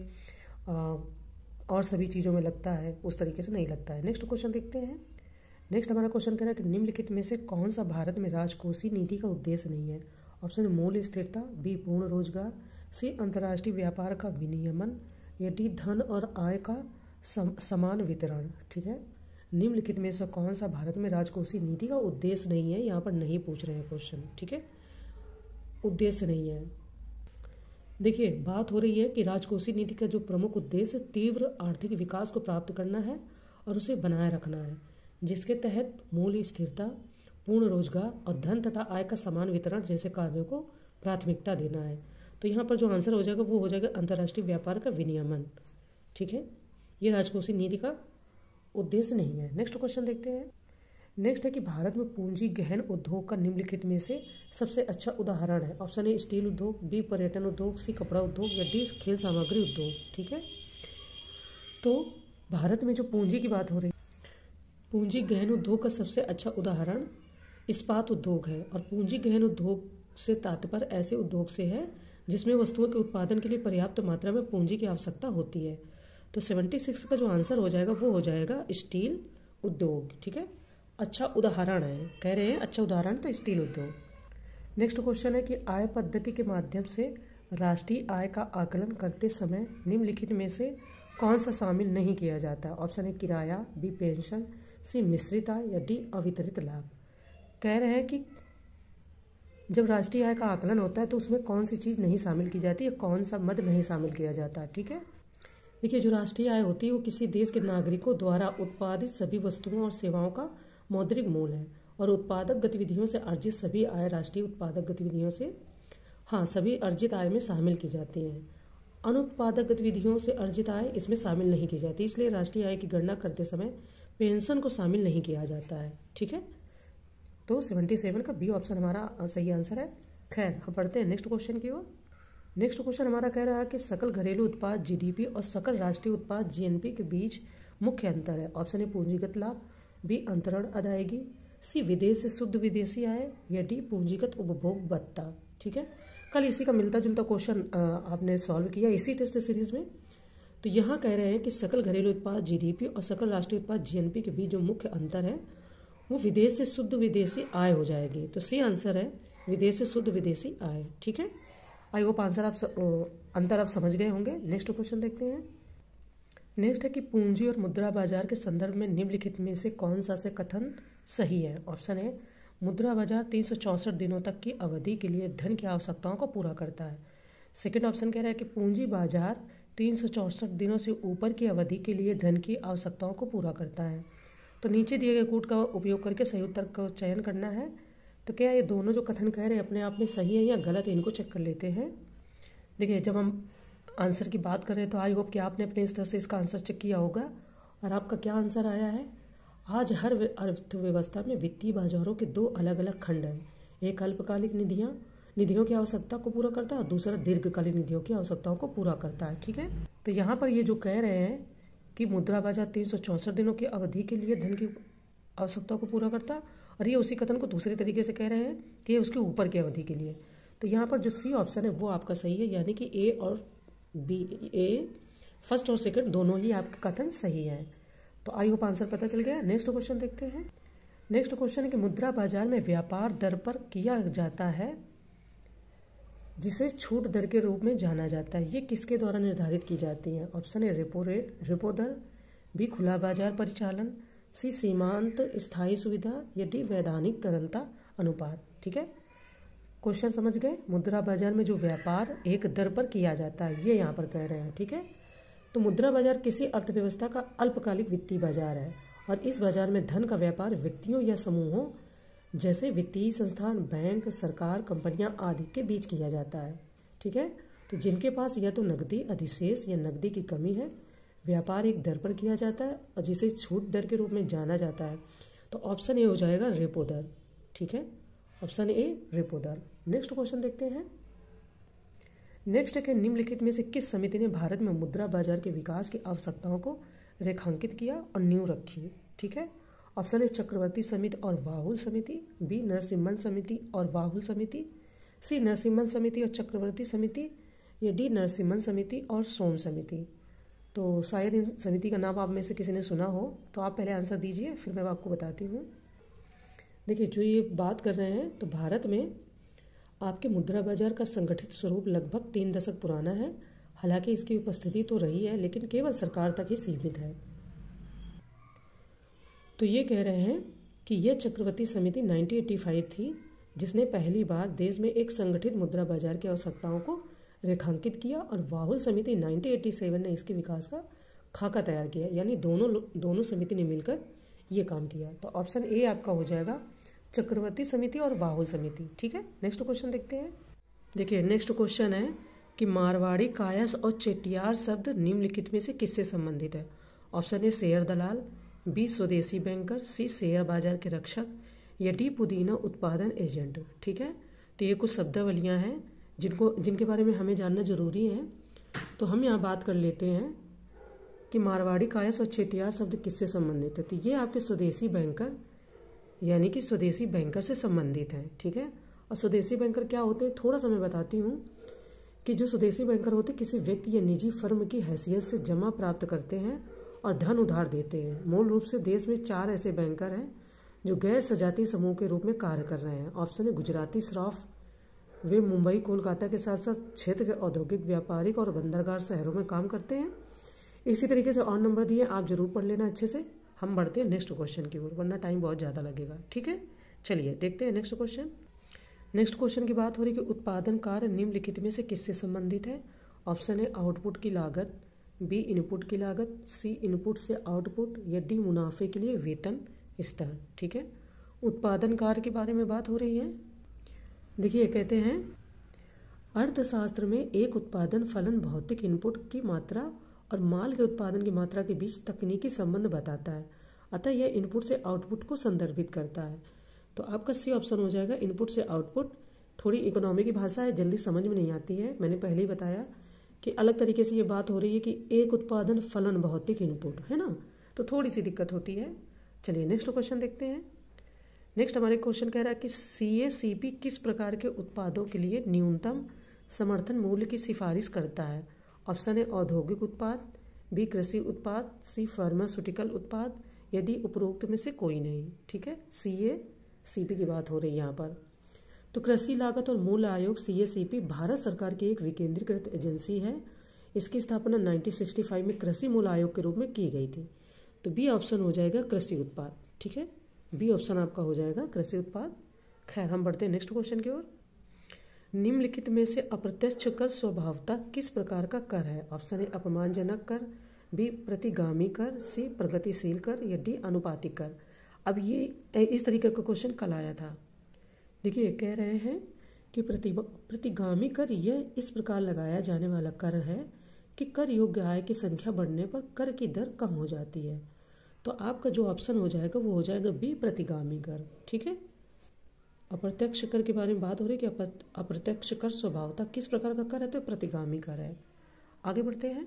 और सभी चीज़ों में लगता है उस तरीके से नहीं लगता है। नेक्स्ट क्वेश्चन देखते हैं। नेक्स्ट हमारा क्वेश्चन कह रहा है कि निम्नलिखित में से कौन सा भारत में राजकोषीय नीति का उद्देश्य नहीं है। ऑप्शन है मूल्य स्थिरता, बी पूर्ण रोजगार, सी अंतर्राष्ट्रीय व्यापार का विनियमन, या डी धन और आय का समान वितरण, ठीक है। निम्नलिखित में से कौन सा भारत में राजकोषीय नीति का उद्देश्य नहीं है, यहाँ पर नहीं पूछ रहे हैं क्वेश्चन, ठीक है। उद्देश्य नहीं है। देखिए बात हो रही है कि राजकोषीय नीति का जो प्रमुख उद्देश्य तीव्र आर्थिक विकास को प्राप्त करना है और उसे बनाए रखना है, जिसके तहत मूल्य स्थिरता, पूर्ण रोजगार और धन तथा आय का समान वितरण जैसे कार्यों को प्राथमिकता देना है। तो यहाँ पर जो आंसर हो जाएगा वो हो जाएगा अंतर्राष्ट्रीय व्यापार का विनियमन, ठीक है। ये राजकोषीय नीति का उद्देश्य नहीं है। नेक्स्ट क्वेश्चन देखते हैं। नेक्स्ट है कि भारत में पूंजी गहन उद्योग का निम्नलिखित में से सबसे अच्छा उदाहरण है। ऑप्शन ए स्टील उद्योग, बी पर्यटन उद्योग, सी कपड़ा उद्योग, या डी खेल सामग्री उद्योग, ठीक है। तो भारत में जो पूंजी की बात हो रही है, पूंजी गहन उद्योग का सबसे अच्छा उदाहरण इस्पात उद्योग है। और पूंजी गहन उद्योग से तात्पर्य ऐसे उद्योग से है जिसमें वस्तुओं के उत्पादन के लिए पर्याप्त मात्रा में पूंजी की आवश्यकता होती है। तो 76 का जो आंसर हो जाएगा वो हो जाएगा स्टील उद्योग, ठीक है। अच्छा उदाहरण है, कह रहे हैं अच्छा उदाहरण, तो स्टील उद्योग। नेक्स्ट क्वेश्चन है कि आय पद्धति के माध्यम से राष्ट्रीय आय का आकलन करते समय निम्नलिखित में से कौन सा शामिल नहीं किया जाता। ऑप्शन है किराया, बी पेंशन, सी मिश्रित आय, या डी अवितरित लाभ। कह रहे हैं कि जब राष्ट्रीय आय का आकलन होता है तो उसमें कौन सी चीज़ नहीं शामिल की जाती है, कौन सा मद नहीं शामिल किया जाता, ठीक है। देखिए, जो राष्ट्रीय आय होती है वो किसी देश के नागरिकों द्वारा उत्पादित सभी वस्तुओं और सेवाओं का मौद्रिक मूल है, और उत्पादक गतिविधियों से अर्जित सभी आय राष्ट्रीय उत्पादक गतिविधियों से सभी अर्जित आय में शामिल की जाती हैं। अनुत्पादक गतिविधियों से अर्जित आय इसमें शामिल नहीं की जाती, इसलिए राष्ट्रीय आय की गणना करते समय पेंशन को शामिल नहीं किया जाता है, ठीक है। तो 77 का बी ऑप्शन हमारा सही आंसर है। खैर, हम पढ़ते हैं नेक्स्ट क्वेश्चन की ओर। नेक्स्ट क्वेश्चन हमारा कह रहा है कि सकल घरेलू उत्पाद जीडीपी और सकल राष्ट्रीय उत्पाद जीएनपी के बीच मुख्य अंतर है। ऑप्शन ए पूंजीगत लाभ, बी अंतरण अदायगी, सी विदेश से शुद्ध विदेशी आय, या डी पूंजीगत उपभोग भत्ता, ठीक है। कल इसी का मिलता जुलता क्वेश्चन आपने सॉल्व किया इसी टेस्ट सीरीज में। तो यहाँ कह रहे हैं कि सकल घरेलू उत्पाद जीडीपी और सकल राष्ट्रीय उत्पाद जीएनपी के बीच जो मुख्य अंतर है वो विदेश से शुद्ध विदेशी आय हो जाएगी। तो सी आंसर है विदेश से शुद्ध विदेशी आय, ठीक है। आई होप अंतर आप समझ गए होंगे। नेक्स्ट क्वेश्चन देखते हैं। नेक्स्ट है कि पूंजी और मुद्रा बाजार के संदर्भ में निम्नलिखित में से कौन सा से कथन सही है। ऑप्शन है मुद्रा बाजार 364 दिनों तक की अवधि के लिए धन की आवश्यकताओं को पूरा करता है। सेकंड ऑप्शन कह रहा है कि पूंजी बाजार 364 दिनों से ऊपर की अवधि के लिए धन की आवश्यकताओं को पूरा करता है। तो नीचे दिए गए कूट का उपयोग करके सही उत्तर का चयन करना है। तो क्या ये दोनों जो कथन कह रहे हैं अपने आप में सही है या गलत है, इनको चेक कर लेते हैं। देखिए, जब हम आंसर की बात कर रहे हैं तो आई होप कि आपने अपने स्तर से इसका आंसर चेक किया होगा और आपका क्या आंसर आया है। आज हर अर्थव्यवस्था में वित्तीय बाजारों के दो अलग अलग खंड हैं। एक अल्पकालिक निधियों की आवश्यकता को पूरा करता है और दूसरा दीर्घकालिक निधियों की आवश्यकताओं को पूरा करता है, ठीक है। तो यहाँ पर ये जो कह रहे हैं कि मुद्रा बाजार 364 दिनों की अवधि के लिए धन की आवश्यकताओं को पूरा करता है, और ये उसी कथन को दूसरे तरीके से कह रहे हैं कि ये उसके ऊपर की अवधि के लिए। तो यहाँ पर जो सी ऑप्शन है वो आपका सही है, यानी कि ए और बी, ए फर्स्ट और सेकंड दोनों ही आपके कथन सही हैं। तो आई होप आंसर पता चल गया। नेक्स्ट क्वेश्चन देखते हैं। नेक्स्ट क्वेश्चन है कि मुद्रा बाजार में व्यापार दर पर किया जाता है जिसे छूट दर के रूप में जाना जाता है, ये किसके द्वारा निर्धारित की जाती है। ऑप्शन है रेपो रेट, रेपो दर, बी खुला बाजार परिचालन, सी सीमांत स्थायी सुविधा, या डी वैधानिक तरलता अनुपात, ठीक है। क्वेश्चन समझ गए। मुद्रा बाजार में जो व्यापार एक दर पर किया जाता है ये यहाँ पर कह रहे हैं, ठीक है। तो मुद्रा बाजार किसी अर्थव्यवस्था का अल्पकालिक वित्तीय बाजार है और इस बाजार में धन का व्यापार व्यक्तियों या समूहों जैसे वित्तीय संस्थान, बैंक, सरकार, कंपनियां आदि के बीच किया जाता है, ठीक है। तो जिनके पास या तो नकदी अधिशेष या नकदी की कमी है, व्यापार एक दर पर किया जाता है और जिसे छूट दर के रूप में जाना जाता है। तो ऑप्शन ए हो जाएगा रेपो दर, ठीक है। ऑप्शन ए रेपो दर। नेक्स्ट क्वेश्चन देखते हैं। नेक्स्ट है कि निम्नलिखित में से किस समिति ने भारत में मुद्रा बाजार के विकास की आवश्यकताओं को रेखांकित किया और नींव रखी, ठीक है। ऑप्शन ए चक्रवर्ती समिति और वाहुल समिति, बी नरसिम्हन समिति और वाहुल समिति, सी नरसिम्हन समिति और चक्रवर्ती समिति, या डी नरसिम्हन समिति और सोम समिति। तो शायद इन समिति का नाम आप में से किसी ने सुना हो, तो आप पहले आंसर दीजिए फिर मैं आपको बताती हूँ। देखिए, जो ये बात कर रहे हैं तो भारत में आपके मुद्रा बाजार का संगठित स्वरूप लगभग 3 दशक पुराना है। हालांकि इसकी उपस्थिति तो रही है लेकिन केवल सरकार तक ही सीमित है। तो ये कह रहे हैं कि यह चक्रवर्ती समिति 1985 थी जिसने पहली बार देश में एक संगठित मुद्रा बाजार की आवश्यकताओं को रेखांकित किया, और वाहुल समिति 1987 ने इसके विकास का खाका तैयार किया, यानी दोनों समिति ने मिलकर ये काम किया। तो ऑप्शन ए आपका हो जाएगा चक्रवर्ती समिति और वाहुल समिति, ठीक है। नेक्स्ट क्वेश्चन देखते हैं। देखिए, नेक्स्ट क्वेश्चन है कि मारवाड़ी, कायस और चेटियार शब्द निम्नलिखित में से किससे संबंधित है। ऑप्शन ए शेयर दलाल, बी स्वदेशी बैंकर, सी शेयर बाजार के रक्षक, या डी पुदीना उत्पादन एजेंट, ठीक है। तो ये कुछ शब्दावलियाँ हैं जिनके बारे में हमें जानना जरूरी है। तो हम यहाँ बात कर लेते हैं कि मारवाड़ी, कायस और चेटियार शब्द किससे संबंधित है। तो ये आपके स्वदेशी बैंकर यानी कि स्वदेशी बैंकर से संबंधित है, ठीक है। और स्वदेशी बैंकर क्या होते हैं थोड़ा सा मैं बताती हूँ कि जो स्वदेशी बैंकर होते हैं किसी व्यक्ति या निजी फर्म की हैसियत से जमा प्राप्त करते हैं और धन उधार देते हैं। मूल रूप से देश में 4 ऐसे बैंकर हैं जो गैर सजातीय समूह के रूप में कार्य कर रहे हैं। ऑप्शन है गुजराती श्रॉफ, वे मुंबई, कोलकाता के साथ साथ क्षेत्र के औद्योगिक, व्यापारिक और बंदरगाह शहरों में काम करते हैं। इसी तरीके से और नंबर दिए, आप जरूर पढ़ लेना अच्छे से। हम बढ़ते हैं नेक्स्ट क्वेश्चन की ओर, वरना टाइम बहुत ज़्यादा लगेगा, ठीक है। चलिए देखते हैं नेक्स्ट क्वेश्चन। नेक्स्ट क्वेश्चन की बात हो रही है कि उत्पादन कार्य निम्नलिखित में से किससे संबंधित है। ऑप्शन है आउटपुट की लागत, बी इनपुट की लागत, सी इनपुट से आउटपुट, या डी मुनाफे के लिए वेतन स्तर। ठीक है, उत्पादन कार्य के बारे में बात हो रही है। देखिए कहते हैं अर्थशास्त्र में एक उत्पादन फलन भौतिक इनपुट की मात्रा और माल के उत्पादन की मात्रा के बीच तकनीकी संबंध बताता है, अतः यह इनपुट से आउटपुट को संदर्भित करता है। तो आपका सी ऑप्शन हो जाएगा इनपुट से आउटपुट। थोड़ी इकोनॉमी की भाषा है, जल्दी समझ में नहीं आती है। मैंने पहले ही बताया कि अलग तरीके से ये बात हो रही है कि एक उत्पादन फलन भौतिक इनपुट है ना, तो थोड़ी सी दिक्कत होती है। चलिए नेक्स्ट क्वेश्चन देखते हैं। नेक्स्ट हमारे क्वेश्चन कह रहा है कि CACP किस प्रकार के उत्पादों के लिए न्यूनतम समर्थन मूल्य की सिफारिश करता है। ऑप्शन है औद्योगिक उत्पाद, बी कृषि उत्पाद, सी फार्मास्यूटिकल उत्पाद, यदि उपरोक्त में से कोई नहीं। ठीक है, CACP की बात हो रही है यहाँ पर। तो कृषि लागत और मूल्य आयोग CACP भारत सरकार की एक विकेंद्रीकृत एजेंसी है। इसकी स्थापना 1965 में कृषि मूल्य आयोग के रूप में की गई थी। तो बी ऑप्शन हो जाएगा कृषि उत्पाद। ठीक है, बी ऑप्शन आपका हो जाएगा कृषि उत्पाद। खैर हम बढ़ते हैं नेक्स्ट क्वेश्चन की ओर। निम्नलिखित में से अप्रत्यक्ष कर स्वभावतः किस प्रकार का कर है। ऑप्शन है अपमानजनक कर, बी प्रतिगामी कर, सी प्रगतिशील कर, या डी अनुपातिक कर। अब ये इस तरीके का क्वेश्चन कल आया था। देखिए कह रहे हैं कि प्रतिगामी कर यह इस प्रकार लगाया जाने वाला कर है कि कर योग्य आय की संख्या बढ़ने पर कर की दर कम हो जाती है। तो आपका जो ऑप्शन हो जाएगा वो हो जाएगा बी प्रतिगामी कर। ठीक है, अप्रत्यक्ष कर के बारे में बात हो रही है कि अप्रत्यक्ष कर स्वभावतः किस प्रकार का कर है, तो प्रतिगामी कर है। आगे बढ़ते हैं।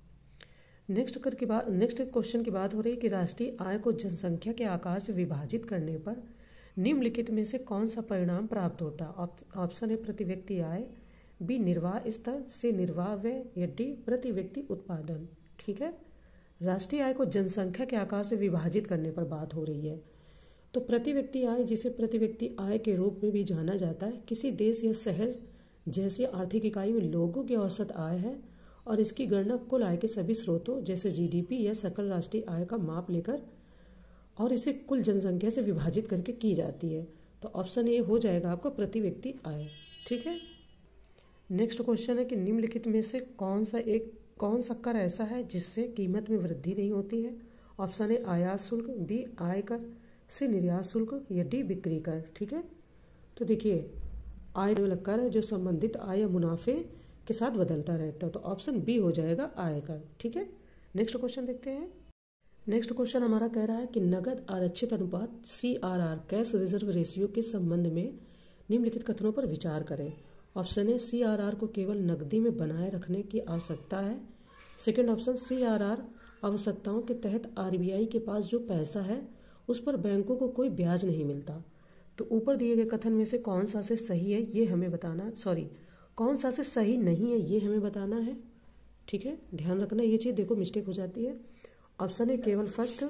नेक्स्ट क्वेश्चन की बात हो रही है कि राष्ट्रीय आय को जनसंख्या के आकार से विभाजित करने पर निम्नलिखित में से कौन सा परिणाम प्राप्त होता है। ऑप्शन है प्रति व्यक्ति आय, बी निर्वाह स्तर, सी निर्वाह व्यय, या डी प्रति व्यक्ति उत्पादन। ठीक है, राष्ट्रीय आय को जनसंख्या के आकार से विभाजित करने पर बात हो रही है। तो प्रति व्यक्ति आय, जिसे प्रति व्यक्ति आय के रूप में भी जाना जाता है, किसी देश या शहर जैसी आर्थिक इकाई में लोगों की औसत आय है और इसकी गणना कुल आय के सभी स्रोतों जैसे GDP या सकल राष्ट्रीय आय का माप लेकर और इसे कुल जनसंख्या से विभाजित करके की जाती है। तो ऑप्शन ए हो जाएगा आपका प्रति व्यक्ति आय। ठीक है, नेक्स्ट क्वेश्चन है कि निम्नलिखित में से कौन सा कर ऐसा है जिससे कीमत में वृद्धि नहीं होती है। ऑप्शन है आयात शुल्क, बी आय कर, सी निर्यात शुल्क, या डी बिक्री कर। ठीक है, तो देखिए आय वाला कर है जो संबंधित आय या मुनाफे के साथ बदलता रहता है। तो ऑप्शन बी हो जाएगा आय कर। ठीक है, नेक्स्ट क्वेश्चन देखते हैं। नेक्स्ट क्वेश्चन हमारा कह रहा है कि नगद आरक्षित अनुपात CRR कैश रिजर्व रेशियो के संबंध में निम्नलिखित कथनों पर विचार करें। ऑप्शन है CRR को केवल नकदी में बनाए रखने की आवश्यकता है। सेकेंड ऑप्शन CRR आवश्यकताओं के तहत RBI के पास जो पैसा है उस पर बैंकों को कोई ब्याज नहीं मिलता। तो ऊपर दिए गए कथन में से कौन सा से सही है ये हमें बताना, कौन सा से सही नहीं है ये हमें बताना है। ठीक है, ध्यान रखना ये चीज, देखो मिस्टेक हो जाती है। ऑप्शन है केवल फर्स्ट,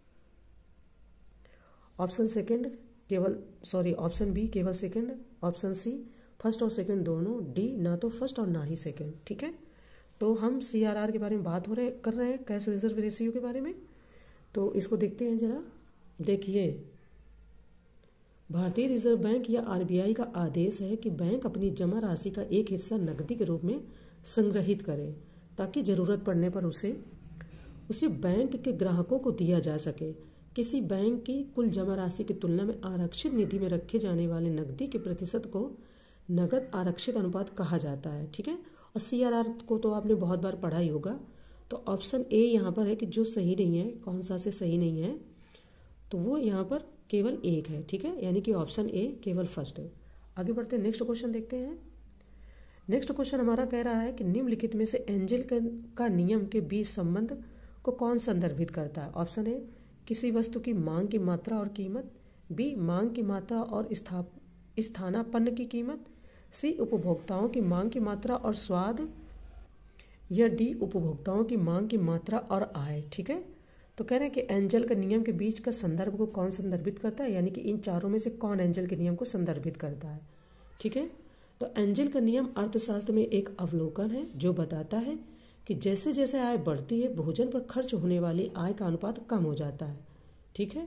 ऑप्शन बी केवल सेकंड, ऑप्शन सी फर्स्ट और सेकंड दोनों, डी ना तो फर्स्ट और ना ही सेकंड। ठीक है, तो हम CRR के बारे में बात कर रहे हैं, कैश रिजर्व रेशियो के बारे में। तो इसको देखते हैं जरा। देखिए भारतीय रिजर्व बैंक या RBI का आदेश है कि बैंक अपनी जमा राशि का एक हिस्सा नकदी के रूप में संग्रहित करे ताकि जरूरत पड़ने पर उसे बैंक के ग्राहकों को दिया जा सके। किसी बैंक की कुल जमा राशि की तुलना में आरक्षित निधि में रखे जाने वाले नकदी के प्रतिशत को नगद आरक्षित अनुपात कहा जाता है। ठीक है, और CRR को तो आपने बहुत बार पढ़ा ही होगा। तो ऑप्शन ए यहाँ पर है कि जो सही नहीं है, कौन सा से सही नहीं है, तो वो यहाँ पर केवल एक है। ठीक है, यानी कि ऑप्शन ए केवल फर्स्ट है। आगे बढ़ते हैं, नेक्स्ट क्वेश्चन देखते हैं। नेक्स्ट क्वेश्चन हमारा कह रहा है कि निम्नलिखित में से एंजल का नियम के बीच संबंध को कौन संदर्भित करता है। ऑप्शन ए किसी वस्तु की मांग की मात्रा और कीमत, बी मांग की मात्रा और स्थानापन्न की कीमत, सी उपभोक्ताओं की मांग की मात्रा और स्वाद, या डी उपभोक्ताओं की मांग की मात्रा और आय। ठीक है, तो कह रहे हैं कि एंजल का नियम के बीच का संदर्भ को कौन संदर्भित करता है, यानी कि इन चारों में से कौन एंजल के नियम को संदर्भित करता है। ठीक है, तो एंजल का नियम अर्थशास्त्र में एक अवलोकन है जो बताता है कि जैसे जैसे आय बढ़ती है भोजन पर खर्च होने वाली आय का अनुपात कम हो जाता है। ठीक है,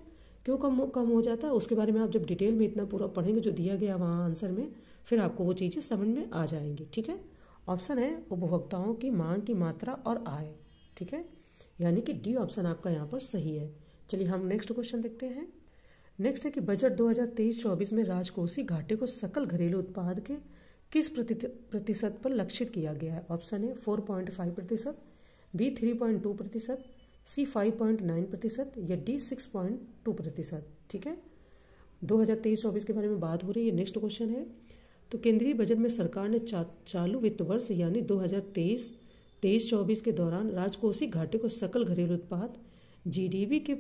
क्यों कम हो जाता है उसके बारे में आप जब डिटेल में इतना पूरा पढ़ेंगे जो दिया गया वहाँ आंसर में, फिर आपको वो चीज़ें समझ में आ जाएंगी। ठीक है, ऑप्शन है उपभोक्ताओं की मांग की मात्रा और आय। ठीक है, यानी कि डी ऑप्शन आपका यहाँ पर सही है। चलिए हम नेक्स्ट क्वेश्चन देखते हैं। नेक्स्ट है कि बजट 2023-24 में राजकोषीय घाटे को सकल घरेलू उत्पाद के किस प्रतिशत पर लक्षित किया गया है? ऑप्शन है 4.5%, बी 3.2%, सी 5.9% या डी 6.2%। ठीक है, 2023-24 के बारे में बात हो रही है। नेक्स्ट क्वेश्चन है, तो केंद्रीय बजट में सरकार ने चालू वित्त वर्ष यानी 2023-24 के दौरान राजकोषीय घाटे को सकल घरेलू उत्पाद जीडीपी के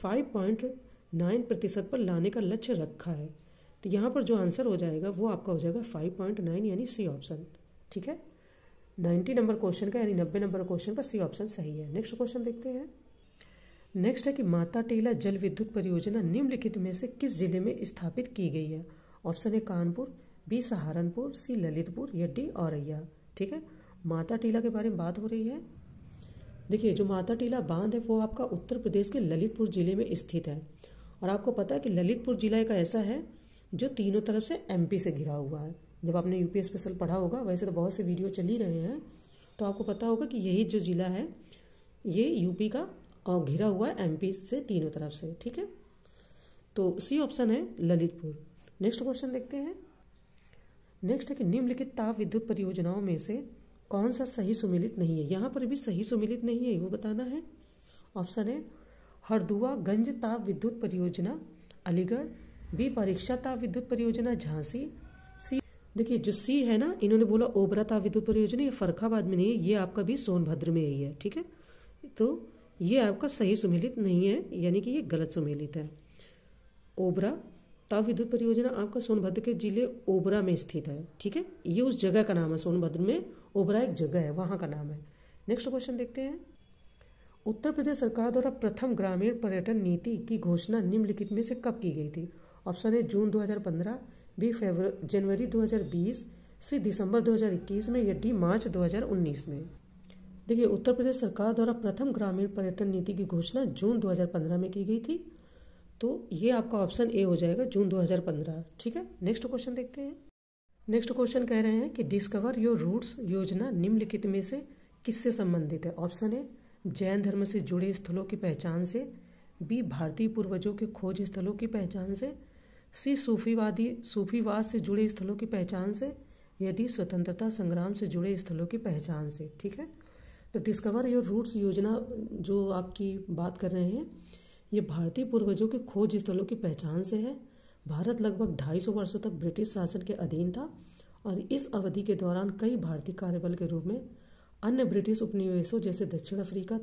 5.9% पर लाने का लक्ष्य रखा है। तो यहाँ पर जो आंसर हो जाएगा वो आपका हो जाएगा 5.9 यानी सी ऑप्शन। ठीक है, 90 नंबर क्वेश्चन का यानी 90 नंबर क्वेश्चन का सी ऑप्शन सही है। नेक्स्ट क्वेश्चन देखते हैं। नेक्स्ट है कि माता टीला जल विद्युत परियोजना निम्नलिखित में से किस जिले में स्थापित की गई है? ऑप्शन है कानपुर, बी सहारनपुर, सी ललितपुर या डी औरैया। ठीक है, माता टीला के बारे में बात हो रही है। देखिए, जो माता टीला बांध है वो आपका उत्तर प्रदेश के ललितपुर जिले में स्थित है। और आपको पता है कि ललितपुर जिला एक ऐसा है जो तीनों तरफ से एमपी से घिरा हुआ है। जब आपने यूपी स्पेशल पढ़ा होगा, वैसे तो बहुत से वीडियो चल ही रहे हैं, तो आपको पता होगा कि यही जो जिला है ये यूपी का और घिरा हुआ है एमपी से तीनों तरफ से। ठीक है, तो सी ऑप्शन है ललितपुर। नेक्स्ट क्वेश्चन देखते हैं। नेक्स्ट है कि निम्नलिखित ताप विद्युत परियोजनाओं में से कौन सा सही सुमेलित नहीं है? यहाँ पर भी सही सुमेलित नहीं है वो बताना है। ऑप्शन है हरदुआगंज ताप विद्युत परियोजना अलीगढ़, बी परीक्षा ताप विद्युत परियोजना झांसी, सी देखिए जो सी है ना, इन्होंने बोला ओबरा ताप विद्युत परियोजना, ये फर्रुखाबाद में नहीं है, ये आपका भी सोनभद्र में ही है। ठीक है, तो ये आपका सही सुमेलित नहीं है, यानी कि ये गलत सुमेलित है। ओबरा ताप विद्युत परियोजना आपका सोनभद्र के जिले ओबरा में स्थित है। ठीक है, ये उस जगह का नाम है, सोनभद्र में ओबरा एक जगह है, वहां का नाम है। नेक्स्ट क्वेश्चन देखते हैं। उत्तर प्रदेश सरकार द्वारा प्रथम ग्रामीण पर्यटन नीति की घोषणा निम्नलिखित में से कब की गई थी? ऑप्शन है जून 2015, बी जनवरी 2020, सी दिसंबर 2021 में या डी मार्च 2019 में। देखिए, उत्तर प्रदेश सरकार द्वारा प्रथम ग्रामीण पर्यटन नीति की घोषणा जून 2015 में की गई थी, तो ये आपका ऑप्शन ए हो जाएगा, जून 2015। ठीक है, नेक्स्ट क्वेश्चन देखते हैं। नेक्स्ट क्वेश्चन कह रहे हैं कि डिस्कवर योर रूट्स योजना निम्नलिखित में से किससे संबंधित है? ऑप्शन है जैन धर्म से जुड़े स्थलों की पहचान से, बी भारतीय पूर्वजों के खोज स्थलों की पहचान से, सी सूफीवाद से जुड़े स्थलों की पहचान से या डी स्वतंत्रता संग्राम से जुड़े स्थलों की पहचान से। ठीक है, तो डिस्कवर योर रूट्स योजना जो आपकी बात कर रहे हैं ये भारतीय पूर्वजों के खोज स्थलों की पहचान से है। भारत लगभग 250 वर्षों तक ब्रिटिश शासन के अधीन था और इस अवधि के दौरान कई भारतीय कार्यबल के रूप में अन्य ब्रिटिश उपनिवेशों जैसे दक्षिण अफ्रीका,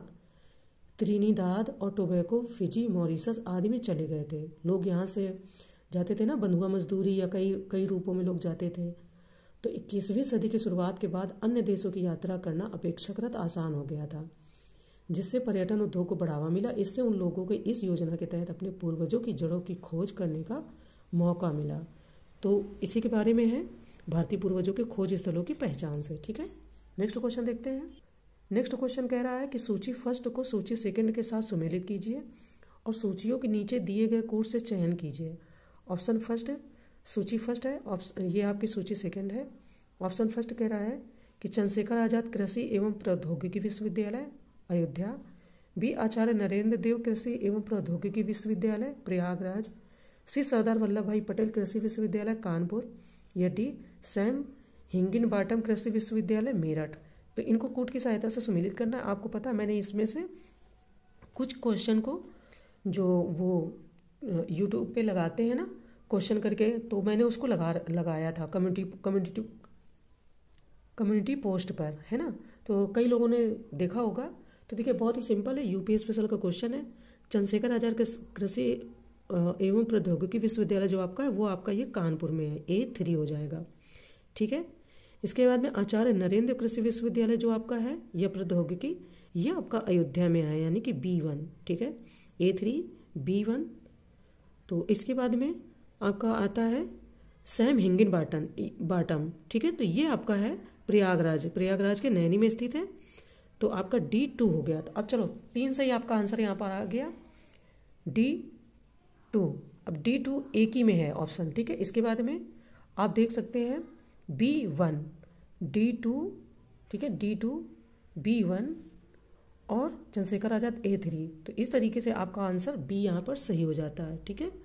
त्रिनिदाद और टोबैको, फिजी, मॉरिशस आदि में चले गए थे। लोग यहाँ से जाते थे ना, बंधुआ मजदूरी या कई रूपों में लोग जाते थे। तो 21वीं सदी की शुरुआत के बाद अन्य देशों की यात्रा करना अपेक्षाकृत आसान हो गया था, जिससे पर्यटन उद्योग को बढ़ावा मिला। इससे उन लोगों को इस योजना के तहत अपने पूर्वजों की जड़ों की खोज करने का मौका मिला। तो इसी के बारे में है भारतीय पूर्वजों के खोज स्थलों की पहचान से। ठीक है, नेक्स्ट क्वेश्चन देखते हैं। नेक्स्ट क्वेश्चन कह रहा है कि सूची फर्स्ट को सूची सेकंड के साथ सुमेलित कीजिए और सूचियों के नीचे दिए गए कोर्स से चयन कीजिए। ऑप्शन फर्स्ट सूची फर्स्ट है, ये आपकी सूची सेकंड है। ऑप्शन फर्स्ट कह रहा है कि चंद्रशेखर आजाद कृषि एवं प्रौद्योगिकी विश्वविद्यालय अयोध्या, बी आचार्य नरेंद्र देव कृषि एवं प्रौद्योगिकी विश्वविद्यालय प्रयागराज, सी सरदार वल्लभ भाई पटेल कृषि विश्वविद्यालय कानपुर या डी सैम हिंगिनबाटम कृषि विश्वविद्यालय मेरठ। तो इनको कोड की सहायता से सुमेलित करना है। आपको पता है मैंने इसमें से कुछ क्वेश्चन को जो वो यूट्यूब पे लगाते हैं ना क्वेश्चन करके, तो मैंने उसको लगाया था कम्युनिटी पोस्ट पर, है ना। तो कई लोगों ने देखा होगा। तो देखिए बहुत ही सिंपल है, यूपी स्पेशल का क्वेश्चन है। चंद्रशेखर आजाद कृषि एवं प्रौद्योगिकी विश्वविद्यालय जो आपका है वो आपका ये कानपुर में है, A3 हो जाएगा। ठीक है, इसके बाद में आचार्य नरेंद्र कृषि विश्वविद्यालय जो आपका है यह प्रौद्योगिकी, ये आपका अयोध्या में है, यानी कि B1। ठीक है, A3 B1। तो इसके बाद में आपका आता है सैम हिंगिनबाटम। ठीक है, तो ये आपका है प्रयागराज के नैनी में स्थित है। तो आपका D2 हो गया। तो अब चलो 3 से ही आपका आंसर यहाँ पर आ गया, D टू। अब D2 एक ही में है ऑप्शन, ठीक है। इसके बाद में आप देख सकते हैं B1, D2, ठीक है, D2, B1 और चंद्रशेखर आजाद A3। तो इस तरीके से आपका आंसर बी यहाँ पर सही हो जाता है, ठीक है।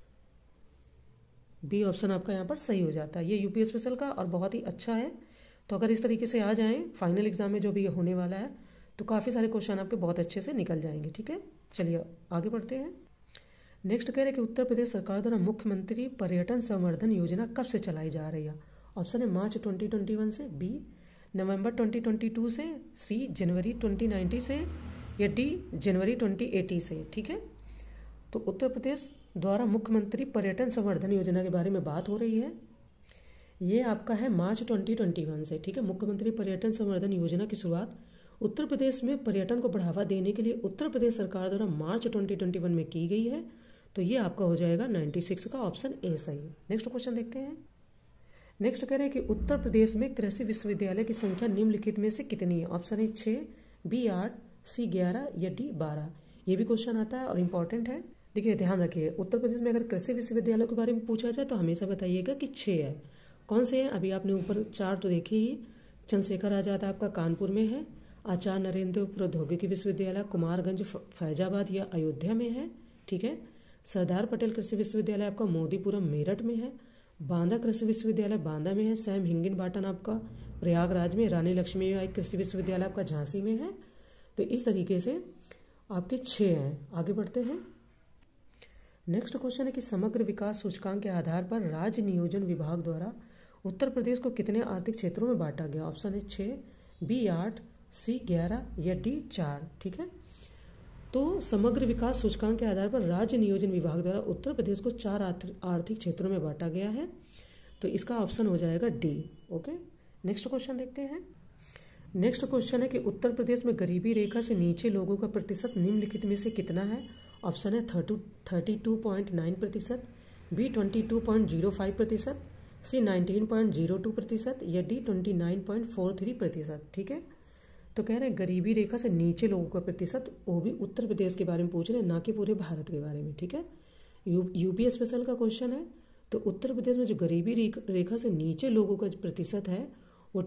बी ऑप्शन आपका यहाँ पर सही हो जाता है। ये यूपी स्पेशल का और बहुत ही अच्छा है। तो अगर इस तरीके से आ जाएं फाइनल एग्जाम में जो भी होने वाला है तो काफ़ी सारे क्वेश्चन आपके बहुत अच्छे से निकल जाएंगे, ठीक है। चलिए आगे बढ़ते हैं। नेक्स्ट कह रहे हैं कि उत्तर प्रदेश सरकार द्वारा मुख्यमंत्री पर्यटन संवर्धन योजना कब से चलाई जा रही है। ऑप्शन है मार्च 2021 से, बी नवंबर 2022 से, सी जनवरी 2019 से, या डी जनवरी 2018 से, ठीक है। तो उत्तर प्रदेश द्वारा मुख्यमंत्री पर्यटन संवर्धन योजना के बारे में बात हो रही है। ये आपका है मार्च 2021 से, ठीक है। मुख्यमंत्री पर्यटन संवर्धन योजना की शुरुआत उत्तर प्रदेश में पर्यटन को बढ़ावा देने के लिए उत्तर प्रदेश सरकार द्वारा मार्च 2021 में की गई है। तो ये आपका हो जाएगा 96 का ऑप्शन ए सही। नेक्स्ट क्वेश्चन देखते हैं। नेक्स्ट कह रहे हैं कि उत्तर प्रदेश में कृषि विश्वविद्यालय की संख्या निम्नलिखित में से कितनी है। ऑप्शन है 6, बी 8, सी 11 या डी 12। ये भी क्वेश्चन आता है और इंपॉर्टेंट है। देखिए ध्यान रखिए, उत्तर प्रदेश में अगर कृषि विश्वविद्यालय के बारे में पूछा जाए तो हमेशा बताइएगा कि 6 है। कौन से हैं? अभी आपने ऊपर 4 तो देखी ही। चंद्रशेखर आजाद आपका कानपुर में है, आचार्य नरेंद्र प्रौद्योगिकी विश्वविद्यालय कुमारगंज फैजाबाद या अयोध्या में है, ठीक है। सरदार पटेल कृषि विश्वविद्यालय आपका मोदीपुरम मेरठ में है, बांदा कृषि विश्वविद्यालय बांदा में है, सैम हिंगिनबाटन आपका प्रयागराज में, रानी लक्ष्मीबाई कृषि विश्वविद्यालय आपका झांसी में है। तो इस तरीके से आपके 6 हैं। आगे बढ़ते हैं। नेक्स्ट क्वेश्चन है कि समग्र विकास सूचकांक के आधार पर राज्य नियोजन विभाग द्वारा उत्तर प्रदेश को कितने आर्थिक क्षेत्रों में बांटा गया। ऑप्शन है 6, बी 8, सी 11 या डी 4, ठीक है। तो समग्र विकास सूचकांक के आधार पर राज्य नियोजन विभाग द्वारा उत्तर प्रदेश को 4 आर्थिक क्षेत्रों में बांटा गया है। तो इसका ऑप्शन हो जाएगा डी, ओके। नेक्स्ट क्वेश्चन देखते हैं। नेक्स्ट क्वेश्चन है कि उत्तर प्रदेश में गरीबी रेखा से नीचे लोगों का प्रतिशत निम्नलिखित में से कितना है। ऑप्शन है 32.9%, बी 22.05%, सी 19.02% या डी 29.43%, ठीक है। तो कह रहे हैं गरीबी रेखा से नीचे लोगों का प्रतिशत, वो भी उत्तर प्रदेश के बारे में पूछ रहे हैं, ना कि पूरे भारत के बारे में, ठीक है। यूपी स्पेशल का क्वेश्चन है। तो उत्तर प्रदेश में जो गरीबी रेखा से नीचे लोगों का प्रतिशत है वो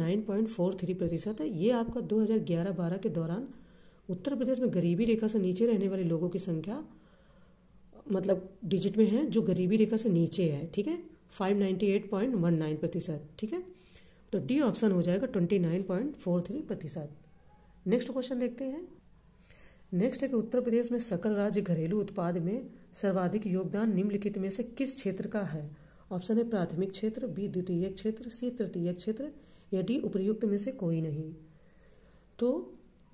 29.43% है। ये आपका 2011-12 के दौरान उत्तर प्रदेश में गरीबी रेखा से नीचे रहने वाले लोगों की संख्या मतलब डिजिट में है जो गरीबी रेखा से नीचे है, ठीक है, 598.19%, ठीक है। तो डी ऑप्शन हो जाएगा 29.43%। नेक्स्ट क्वेश्चन देखते हैं। नेक्स्ट है कि उत्तर प्रदेश में सकल राज्य घरेलू उत्पाद में सर्वाधिक योगदान निम्नलिखित में से किस क्षेत्र का है। ऑप्शन है प्राथमिक क्षेत्र, बी द्वितीयक क्षेत्र, सी तृतीयक क्षेत्र या डी उपर्युक्त में से कोई नहीं। तो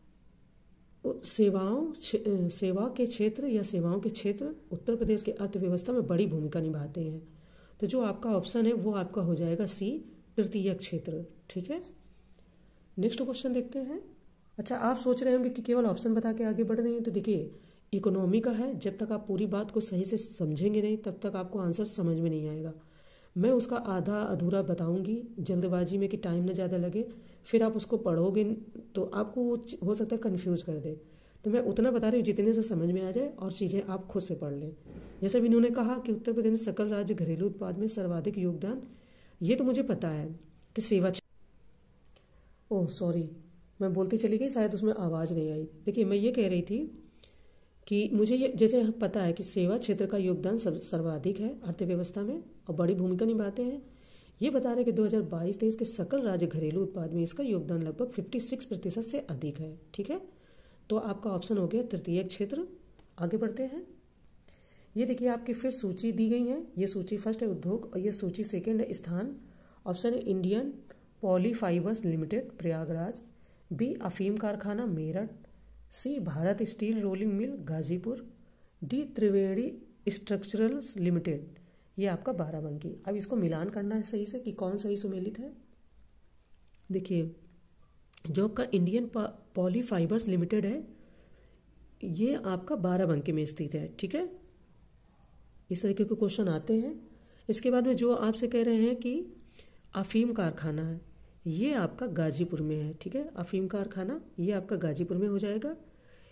सेवा के क्षेत्र या सेवाओं के क्षेत्र उत्तर प्रदेश की अर्थव्यवस्था में बड़ी भूमिका निभाते हैं। तो जो आपका ऑप्शन है वो आपका हो जाएगा सी तृतीयक क्षेत्र, ठीक है। नेक्स्ट क्वेश्चन देखते हैं। अच्छा, आप सोच रहे होंगे कि केवल ऑप्शन बता के आगे बढ़ रहे हैं। तो देखिए इकोनॉमी का है, जब तक आप पूरी बात को सही से समझेंगे नहीं तब तक आपको आंसर समझ में नहीं आएगा। मैं उसका आधा अधूरा बताऊंगी जल्दबाजी में कि टाइम ना ज़्यादा लगे, फिर आप उसको पढ़ोगे तो आपको वो हो सकता है कन्फ्यूज़ कर दे। तो मैं उतना बता रही हूँ जितने से समझ में आ जाए और चीज़ें आप खुद से पढ़ लें। जैसे भी इन्होंने कहा कि उत्तर प्रदेश में सकल राज्य घरेलू उत्पाद में सर्वाधिक योगदान, ये तो मुझे पता है कि सेवा। ओह सॉरी, मैं बोलती चली गई, शायद उसमें आवाज़ नहीं आई। देखिए मैं ये कह रही थी कि मुझे ये जैसे पता है कि सेवा क्षेत्र का योगदान सर्वाधिक है अर्थव्यवस्था में और बड़ी भूमिका निभाते हैं। ये बता रहे कि 2022-23 के सकल राज्य घरेलू उत्पाद में इसका योगदान लगभग 56% से अधिक है, ठीक है। तो आपका ऑप्शन हो गया तृतीयक क्षेत्र। आगे बढ़ते हैं। ये देखिए आपकी फिर सूची दी गई है। ये सूची फर्स्ट है उद्योग और ये सूची सेकेंड है स्थान। ऑप्शन है Indian Polyfibres Limited Prayagraj, B अफीम कारखाना Meerut, C Bharat steel rolling mill Ghazipur, D Triveni structurals limited. ये आपका 12 अब इसको मिलान करना है सही से कि कौन सही सुमेलित है। देखिए जो आपका इंडियन पॉलीफाइबर्स लिमिटेड है ये आपका 12 में स्थित है, ठीक है। इस तरीके के क्वेश्चन आते हैं। इसके बाद में जो आपसे कह रहे हैं कि अफीम कारखाना है, ये आपका गाजीपुर में है, ठीक है। अफीम कारखाना ये आपका गाजीपुर में हो जाएगा।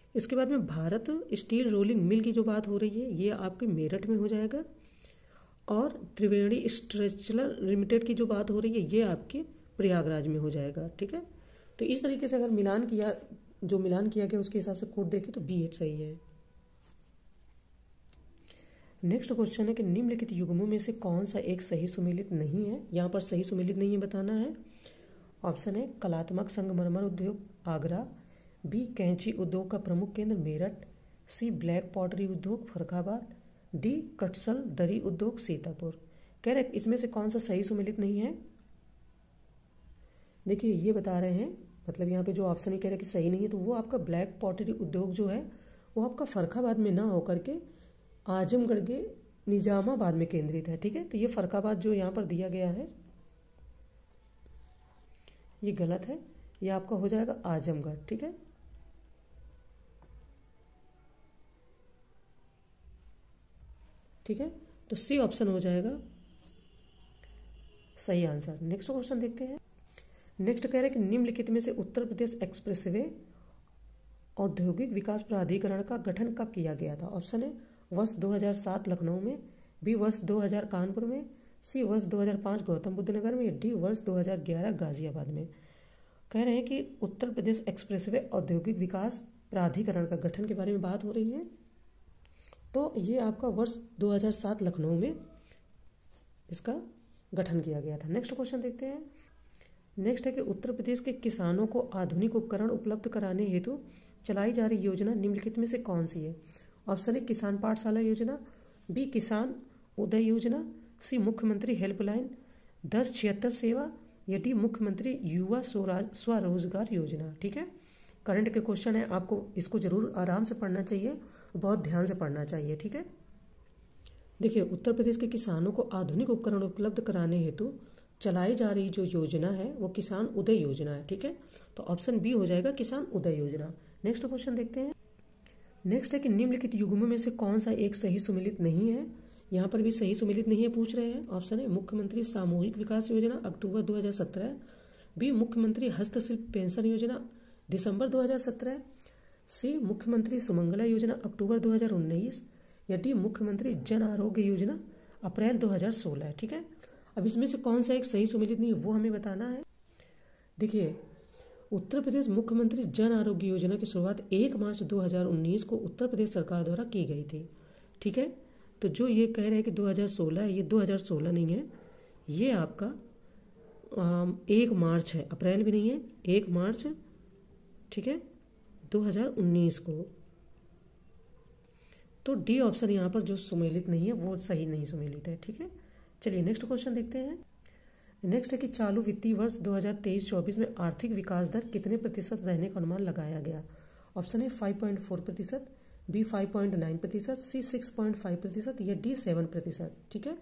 इसके बाद में भारत स्टील रोलिंग मिल की जो बात हो रही है ये आपके मेरठ में हो जाएगा, और त्रिवेणी स्ट्रक्चरल लिमिटेड की जो बात हो रही है ये आपके प्रयागराज में हो जाएगा। ठीक है, तो इस तरीके से अगर मिलान किया गया उसके हिसाब से कोड देखें तो BH सही है। नेक्स्ट क्वेश्चन है कि निम्नलिखित युग्मों में से कौन सा एक सही सुमेलित नहीं है। यहाँ पर सही सुमेलित नहीं है बताना है। ऑप्शन है कलात्मक संगमरमर उद्योग आगरा, बी कैंची उद्योग का प्रमुख केंद्र मेरठ, सी ब्लैक पॉटरी उद्योग फर्रुखाबाद, डी कटसल दरी उद्योग सीतापुर। कह रहे इसमें से कौन सा सही सुमेलित नहीं है। देखिए ये बता रहे हैं, मतलब यहाँ पे जो ऑप्शन ही कह रहे हैं कि सही नहीं है, तो वो आपका ब्लैक पॉटरी उद्योग जो है वो आपका फर्रुखाबाद में ना होकर के आजमगढ़ के निजामाबाद में केंद्रित है। ठीक है, तो ये फर्रुखाबाद जो यहाँ पर दिया गया है ये गलत है, ये आपका हो जाएगा आजमगढ़। ठीक है, ठीक है, तो सी ऑप्शन हो जाएगा सही आंसर। नेक्स्ट क्वेश्चन देखते हैं। नेक्स्ट कह रहे हैं कि निम्नलिखित में से उत्तर प्रदेश एक्सप्रेसवे औद्योगिक विकास प्राधिकरण का गठन कब किया गया था। ऑप्शन है वर्ष 2007 लखनऊ में, बी वर्ष 2000 कानपुर में, सी वर्ष 2005 गौतम बुद्ध नगर में, या डी वर्ष 2011 गाजियाबाद में। कह रहे हैं कि उत्तर प्रदेश एक्सप्रेसवे औद्योगिक विकास प्राधिकरण का गठन के बारे में बात हो रही है, तो ये आपका वर्ष 2007 लखनऊ में इसका गठन किया गया था। नेक्स्ट क्वेश्चन देखते हैं। नेक्स्ट है कि उत्तर प्रदेश के किसानों को आधुनिक उपकरण उपलब्ध कराने हेतु चलाई जा रही योजना निम्नलिखित में से कौन सी है। ऑप्शन है किसान पाठशाला योजना, बी किसान उदय योजना, सी मुख्यमंत्री हेल्पलाइन 1076 सेवा, या डी मुख्यमंत्री युवा स्वरोजगार योजना। ठीक है, करंट के क्वेश्चन है, आपको इसको जरूर आराम से पढ़ना चाहिए, बहुत ध्यान से पढ़ना चाहिए। ठीक है, देखिए उत्तर प्रदेश के किसानों को आधुनिक उपकरण उपलब्ध कराने हेतु चलाई जा रही जो योजना है वो किसान उदय योजना है। ठीक है, तो ऑप्शन बी हो जाएगा किसान उदय योजना। नेक्स्ट क्वेश्चन देखते हैं। नेक्स्ट है कि निम्नलिखित युग्मों में से कौन सा एक सही सुमेलित नहीं है। यहाँ पर भी सही सुमेलित नहीं है पूछ रहे हैं। ऑप्शन है मुख्यमंत्री सामूहिक विकास योजना अक्टूबर 2017, बी मुख्यमंत्री हस्तशिल्प पेंशन योजना दिसंबर 2017, सी मुख्यमंत्री सुमंगला योजना अक्टूबर 2019, या डी मुख्यमंत्री जन आरोग्य योजना अप्रैल 2016। ठीक है, अब इसमें से कौन सा एक सही सुमेलित नहीं है वो हमें बताना है। देखिए उत्तर प्रदेश मुख्यमंत्री जन आरोग्य योजना की शुरुआत 1 मार्च 2019 को उत्तर प्रदेश सरकार द्वारा की गई थी। ठीक है, तो जो ये कह रहे हैं कि 2016 है, ये 2016 नहीं है, ये आपका 1 मार्च है, अप्रैल भी नहीं है, 1 मार्च ठीक है 2019 को। तो डी ऑप्शन यहाँ पर जो सुमेलित नहीं है वो सही नहीं सुमेलित है। ठीक है, चलिए नेक्स्ट क्वेश्चन देखते हैं। नेक्स्ट है कि चालू वित्तीय वर्ष 2023-24 में आर्थिक विकास दर कितने प्रतिशत रहने का अनुमान लगाया गया। ऑप्शन है 5.4%, बी 5.9%, सी 6.5%, या डी 7%। ठीक है,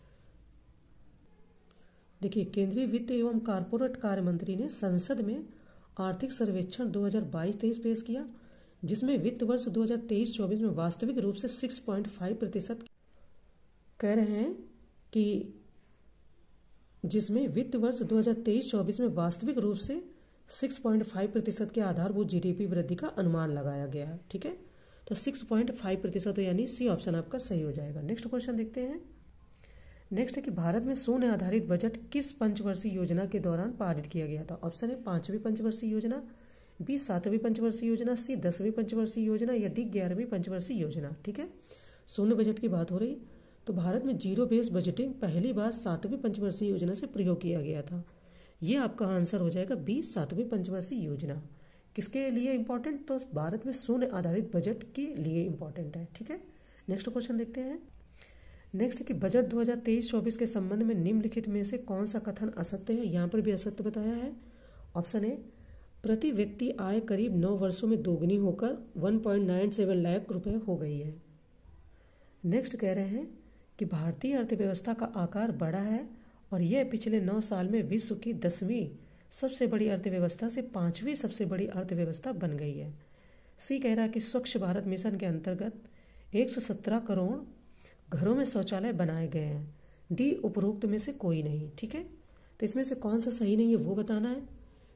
देखिए केंद्रीय वित्त एवं कारपोरेट कार्य मंत्री ने संसद में आर्थिक सर्वेक्षण 2022-23 पेश किया, जिसमें वित्त वर्ष 2023-24 में वास्तविक रूप से 6.5% कह रहे हैं कि जिसमें वित्त वर्ष 2023-24 में वास्तविक रूप से 6.5% के आधारभूत GDP वृद्धि का अनुमान लगाया गया है। ठीक है, तो 6.5% यानी सी ऑप्शन आपका सही हो जाएगा। नेक्स्ट क्वेश्चन देखते हैं। नेक्स्ट है कि भारत में शून्य आधारित बजट किस पंचवर्षीय योजना के दौरान पारित किया गया था। ऑप्शन है 5वीं पंचवर्षीय योजना, बी 7वीं पंचवर्षीय योजना, सी 10वीं पंचवर्षीय योजना, या डी 11वीं पंचवर्षीय योजना। ठीक है, शून्य बजट की बात हो रही, तो भारत में जीरो बेस बजटिंग पहली बार 7वीं पंचवर्षीय योजना से प्रयोग किया गया था। ये आपका आंसर हो जाएगा बी 7वीं पंचवर्षीय योजना। किसके लिए इंपॉर्टेंट, तो भारत में शून्य आधारित बजट के लिए इंपॉर्टेंट है। ठीक है, नेक्स्ट क्वेश्चन देखते हैं। नेक्स्ट कि बजट 2023-24 के संबंध में निम्नलिखित में से कौन सा कथन असत्य है। यहाँ पर भी असत्य बताया है। ऑप्शन है प्रति व्यक्ति आय करीब 9 वर्षों में दोगुनी होकर 1.97 लाख रुपए हो गई है। नेक्स्ट कह रहे हैं कि भारतीय अर्थव्यवस्था का आकार बड़ा है और यह पिछले 9 साल में विश्व की 10वीं सबसे बड़ी अर्थव्यवस्था से 5वीं सबसे बड़ी अर्थव्यवस्था बन गई है। सी कह रहा है कि स्वच्छ भारत मिशन के अंतर्गत 117 करोड़ घरों में शौचालय बनाए गए हैं। डी उपरोक्त में से कोई नहीं। ठीक है, तो इसमें से कौन सा सही नहीं है वो बताना है।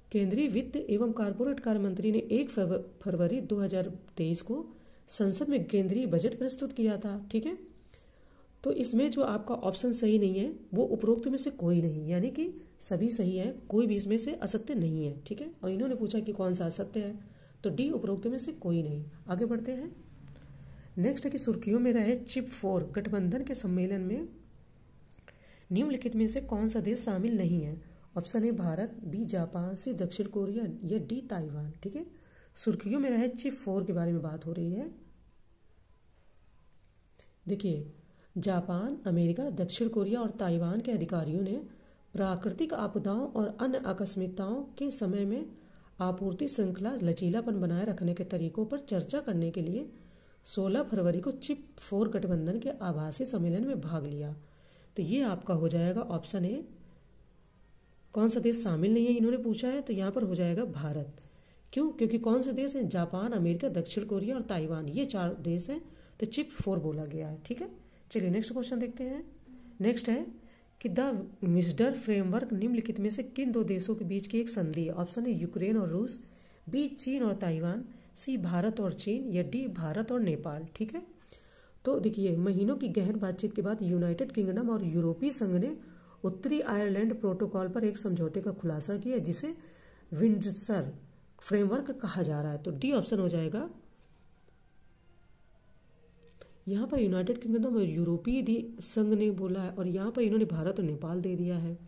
केंद्रीय वित्त एवं कारपोरेट कार्य मंत्री ने 1 फरवरी 2023 को संसद में केंद्रीय बजट प्रस्तुत किया था। ठीक है, तो इसमें जो आपका ऑप्शन सही नहीं है वो उपरोक्त में से कोई नहीं, यानी कि सभी सही है, कोई भी इसमें से असत्य नहीं है। ठीक है, और इन्होंने पूछा कि कौन सा असत्य है, तो डी उपरोक्त में से कोई नहीं। आगे बढ़ते हैं। नेक्स्ट है कि सुर्खियों में रहे चिप 4 गठबंधन के सम्मेलन में निम्नलिखित में से कौन सा देश शामिल नहीं है। Option A Bharat, B Japan, C दक्षिण कोरिया या डी ताइवान। ठीक है, सुर्खियों में रहे चिप 4 के बारे में बात हो रही है। देखिए, जापान, अमेरिका, दक्षिण कोरिया और ताइवान के अधिकारियों ने प्राकृतिक आपदाओं और अन्य आकस्मिकताओं के समय में आपूर्ति श्रृंखला लचीलापन बनाए रखने के तरीकों पर चर्चा करने के लिए 16 फरवरी को चिप 4 गठबंधन के आभासी सम्मेलन में भाग लिया। तो ये आपका हो जाएगा ऑप्शन ए। कौन सा देश शामिल नहीं है इन्होंने पूछा है, तो यहाँ पर हो जाएगा भारत। क्यों? क्योंकि कौन से देश हैं? जापान, अमेरिका, दक्षिण कोरिया और ताइवान, ये 4 देश हैं, तो चिप 4 बोला गया है। ठीक है, चलिए नेक्स्ट क्वेश्चन देखते हैं। नेक्स्ट है कि द विज़डर फ्रेमवर्क निम्नलिखित में से किन 2 देशों के बीच की एक संधि है। ऑप्शन है यूक्रेन और रूस, बी चीन और ताइवान, सी भारत और चीन या डी भारत और नेपाल। ठीक है, तो देखिए, महीनों की गहन बातचीत के बाद यूनाइटेड किंगडम और यूरोपीय संघ ने उत्तरी आयरलैंड प्रोटोकॉल पर एक समझौते का खुलासा किया जिसे विंडसर फ्रेमवर्क कहा जा रहा है। तो डी ऑप्शन हो जाएगा। यहाँ पर यूनाइटेड किंगडम और यूरोपीय संघ ने बोला है और यहाँ पर इन्होंने भारत और नेपाल दे दिया है।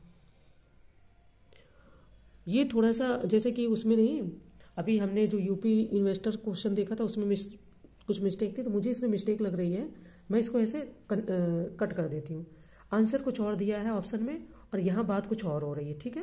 ये थोड़ा सा जैसे कि उसमें नहीं, अभी हमने जो यूपी इन्वेस्टर क्वेश्चन देखा था उसमें कुछ मिस्टेक थी, तो मुझे इसमें मिस्टेक लग रही है, मैं इसको ऐसे कट कर देती हूँ। आंसर कुछ और दिया है ऑप्शन में और यहाँ बात कुछ और हो रही है। ठीक है,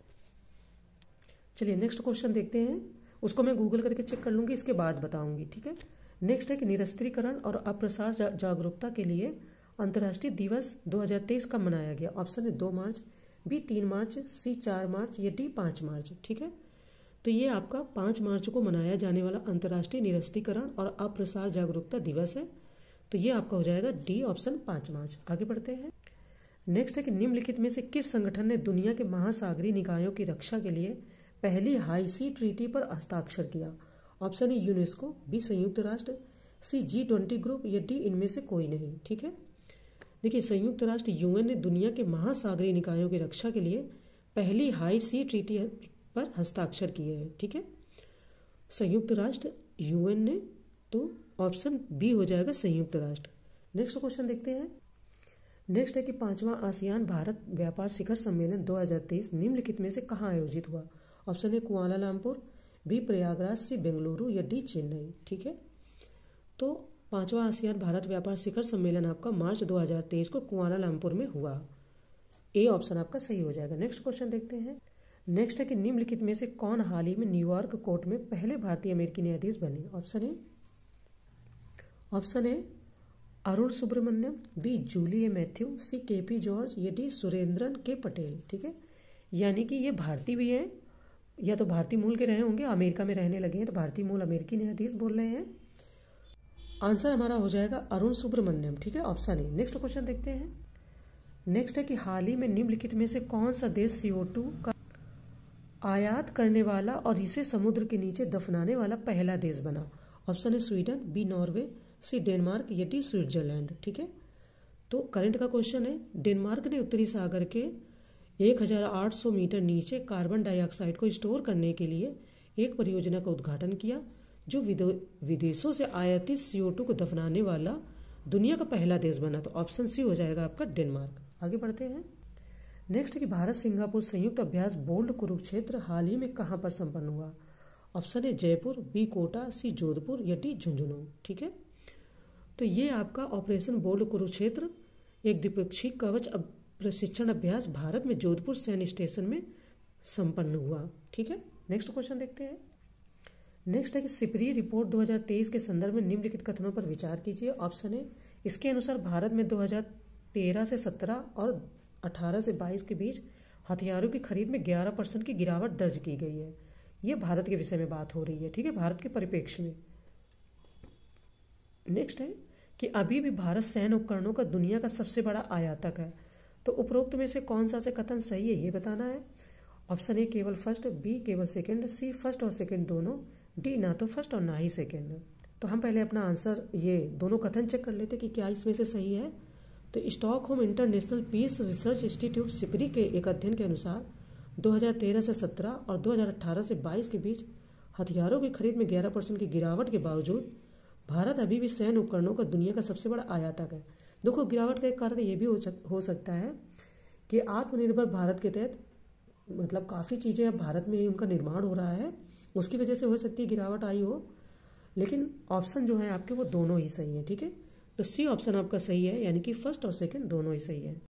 चलिए नेक्स्ट क्वेश्चन देखते हैं, उसको मैं गूगल करके चेक कर लूँगी, इसके बाद बताऊँगी। ठीक है, नेक्स्ट है कि निरस्त्रीकरण और अप्रसार जागरूकता के लिए अंतर्राष्ट्रीय दिवस 2023 कब मनाया गया। ऑप्शन है 2 मार्च, बी 3 मार्च, सी 4 मार्च या डी 5 मार्च। ठीक है, तो ये आपका 5 मार्च को मनाया जाने वाला अंतर्राष्ट्रीय निरस्त्रीकरण और अप्रसार जागरूकता दिवस है, तो ये आपका हो जाएगा डी ऑप्शन 5 मार्च। आगे बढ़ते हैं। नेक्स्ट है कि निम्नलिखित में से किस संगठन ने दुनिया के महासागरीय निकायों की रक्षा के लिए पहली हाई सी ट्रीटी पर हस्ताक्षर किया। ऑप्शन है यूनेस्को, बी संयुक्त राष्ट्र, सी G20 ग्रुप या डी इनमें से कोई नहीं। ठीक है, देखिए, संयुक्त राष्ट्र यूएन ने दुनिया के महासागरीय निकायों की रक्षा के लिए पहली हाई सी ट्रीटी पर हस्ताक्षर किए हैं। ठीक है, संयुक्त राष्ट्र यूएन ने, तो ऑप्शन बी हो जाएगा संयुक्त राष्ट्र। नेक्स्ट क्वेश्चन देखते हैं। नेक्स्ट है कि 5वां आसियान भारत व्यापार शिखर सम्मेलन 2023 निम्नलिखित में से कहाँ आयोजित हुआ। ऑप्शन है Kuala Lumpur, B Prayagraj, C Bengaluru या डी चेन्नई। ठीक है, तो 5वां आसियान भारत व्यापार शिखर सम्मेलन आपका मार्च 2023 को कुआलालंपुर में हुआ। ए ऑप्शन आपका सही हो जाएगा। नेक्स्ट क्वेश्चन देखते हैं। नेक्स्ट है कि निम्नलिखित में से कौन हाल ही में न्यूयॉर्क कोर्ट में पहले भारतीय अमेरिकी न्यायाधीश बने। ऑप्शन है Arun Subramaniam, B Julie A Mathew, C KP George या डी सुरेंद्रन के पटेल। ठीक है, यानी कि ये भारतीय भी हैं, या तो भारतीय मूल के रहे होंगे, अमेरिका में रहने लगे हैं, तो भारतीय मूल अमेरिकी न्यायाधीश बोल रहे हैं। आंसर हमारा हो जाएगा अरुण सुब्रमण्यम। ठीक है, ऑप्शन ए। नेक्स्ट क्वेश्चन देखते हैं। नेक्स्ट है कि हाल ही में निम्नलिखित में से कौन सा देश CO2 का आयात करने वाला और इसे समुद्र के नीचे दफनाने वाला पहला देश बना। ऑप्शन है Sweden, B Norway, C Denmark या डी स्विट्जरलैंड। ठीक है, तो करंट का क्वेश्चन है, डेनमार्क ने उत्तरी सागर के 1800 मीटर नीचे कार्बन डाइऑक्साइड को स्टोर करने के लिए एक परियोजना का उद्घाटन किया जो विदेशों से आयातित CO2 को दफनाने वाला दुनिया का पहला देश बना। तो ऑप्शन सी हो जाएगा आपका डेनमार्क। आगे बढ़ते हैं। नेक्स्ट है कि भारत सिंगापुर संयुक्त अभ्यास बोल्ड कुरुक्षेत्र हाल ही में कहाँ पर संपन्न हुआ। ऑप्शन है जयपुर, बी कोटा, सी जोधपुर या डी झुंझुनू। ठीक है, तो ये आपका ऑपरेशन बोल्ड कुरुक्षेत्र एक द्विपक्षीय कवच प्रशिक्षण अभ्यास भारत में जोधपुर सैन्य स्टेशन में संपन्न हुआ। ठीक है, नेक्स्ट क्वेश्चन देखते हैं। नेक्स्ट है कि सिपरी रिपोर्ट 2023 के संदर्भ में निम्नलिखित कथनों पर विचार कीजिए। ऑप्शन है इसके अनुसार भारत में 2013 से 17 और 18 से 22 के बीच हथियारों की खरीद में 11% की गिरावट दर्ज की गई है। ये भारत के विषय में बात हो रही है। ठीक है, भारत के परिप्रेक्ष्य में। नेक्स्ट है कि अभी भी भारत सैन्य उपकरणों का दुनिया का सबसे बड़ा आयातक है। तो उपरोक्त में से कौन सा से कथन सही है ये बताना है। ऑप्शन ए केवल फर्स्ट, बी केवल सेकंड, सी फर्स्ट और सेकंड दोनों, डी ना तो फर्स्ट और ना ही सेकंड। तो हम पहले अपना आंसर ये दोनों कथन चेक कर लेते कि क्या इसमें से सही है। तो Stockholm International Peace Research Institute SIPRI के एक अध्ययन के अनुसार 2013 से 17 और 2018 से 22 के बीच हथियारों की खरीद में 11% की गिरावट के बावजूद भारत अभी भी सैन्य उपकरणों का दुनिया का सबसे बड़ा आयातक है। देखो, गिरावट का एक कारण ये भी हो सकता है कि आत्मनिर्भर भारत के तहत मतलब काफ़ी चीज़ें अब भारत में ही उनका निर्माण हो रहा है, उसकी वजह से हो सकती है गिरावट आई हो। लेकिन ऑप्शन जो है आपके वो दोनों ही सही है। ठीक है, तो सी ऑप्शन आपका सही है, यानी कि फर्स्ट और सेकंड दोनों ही सही है।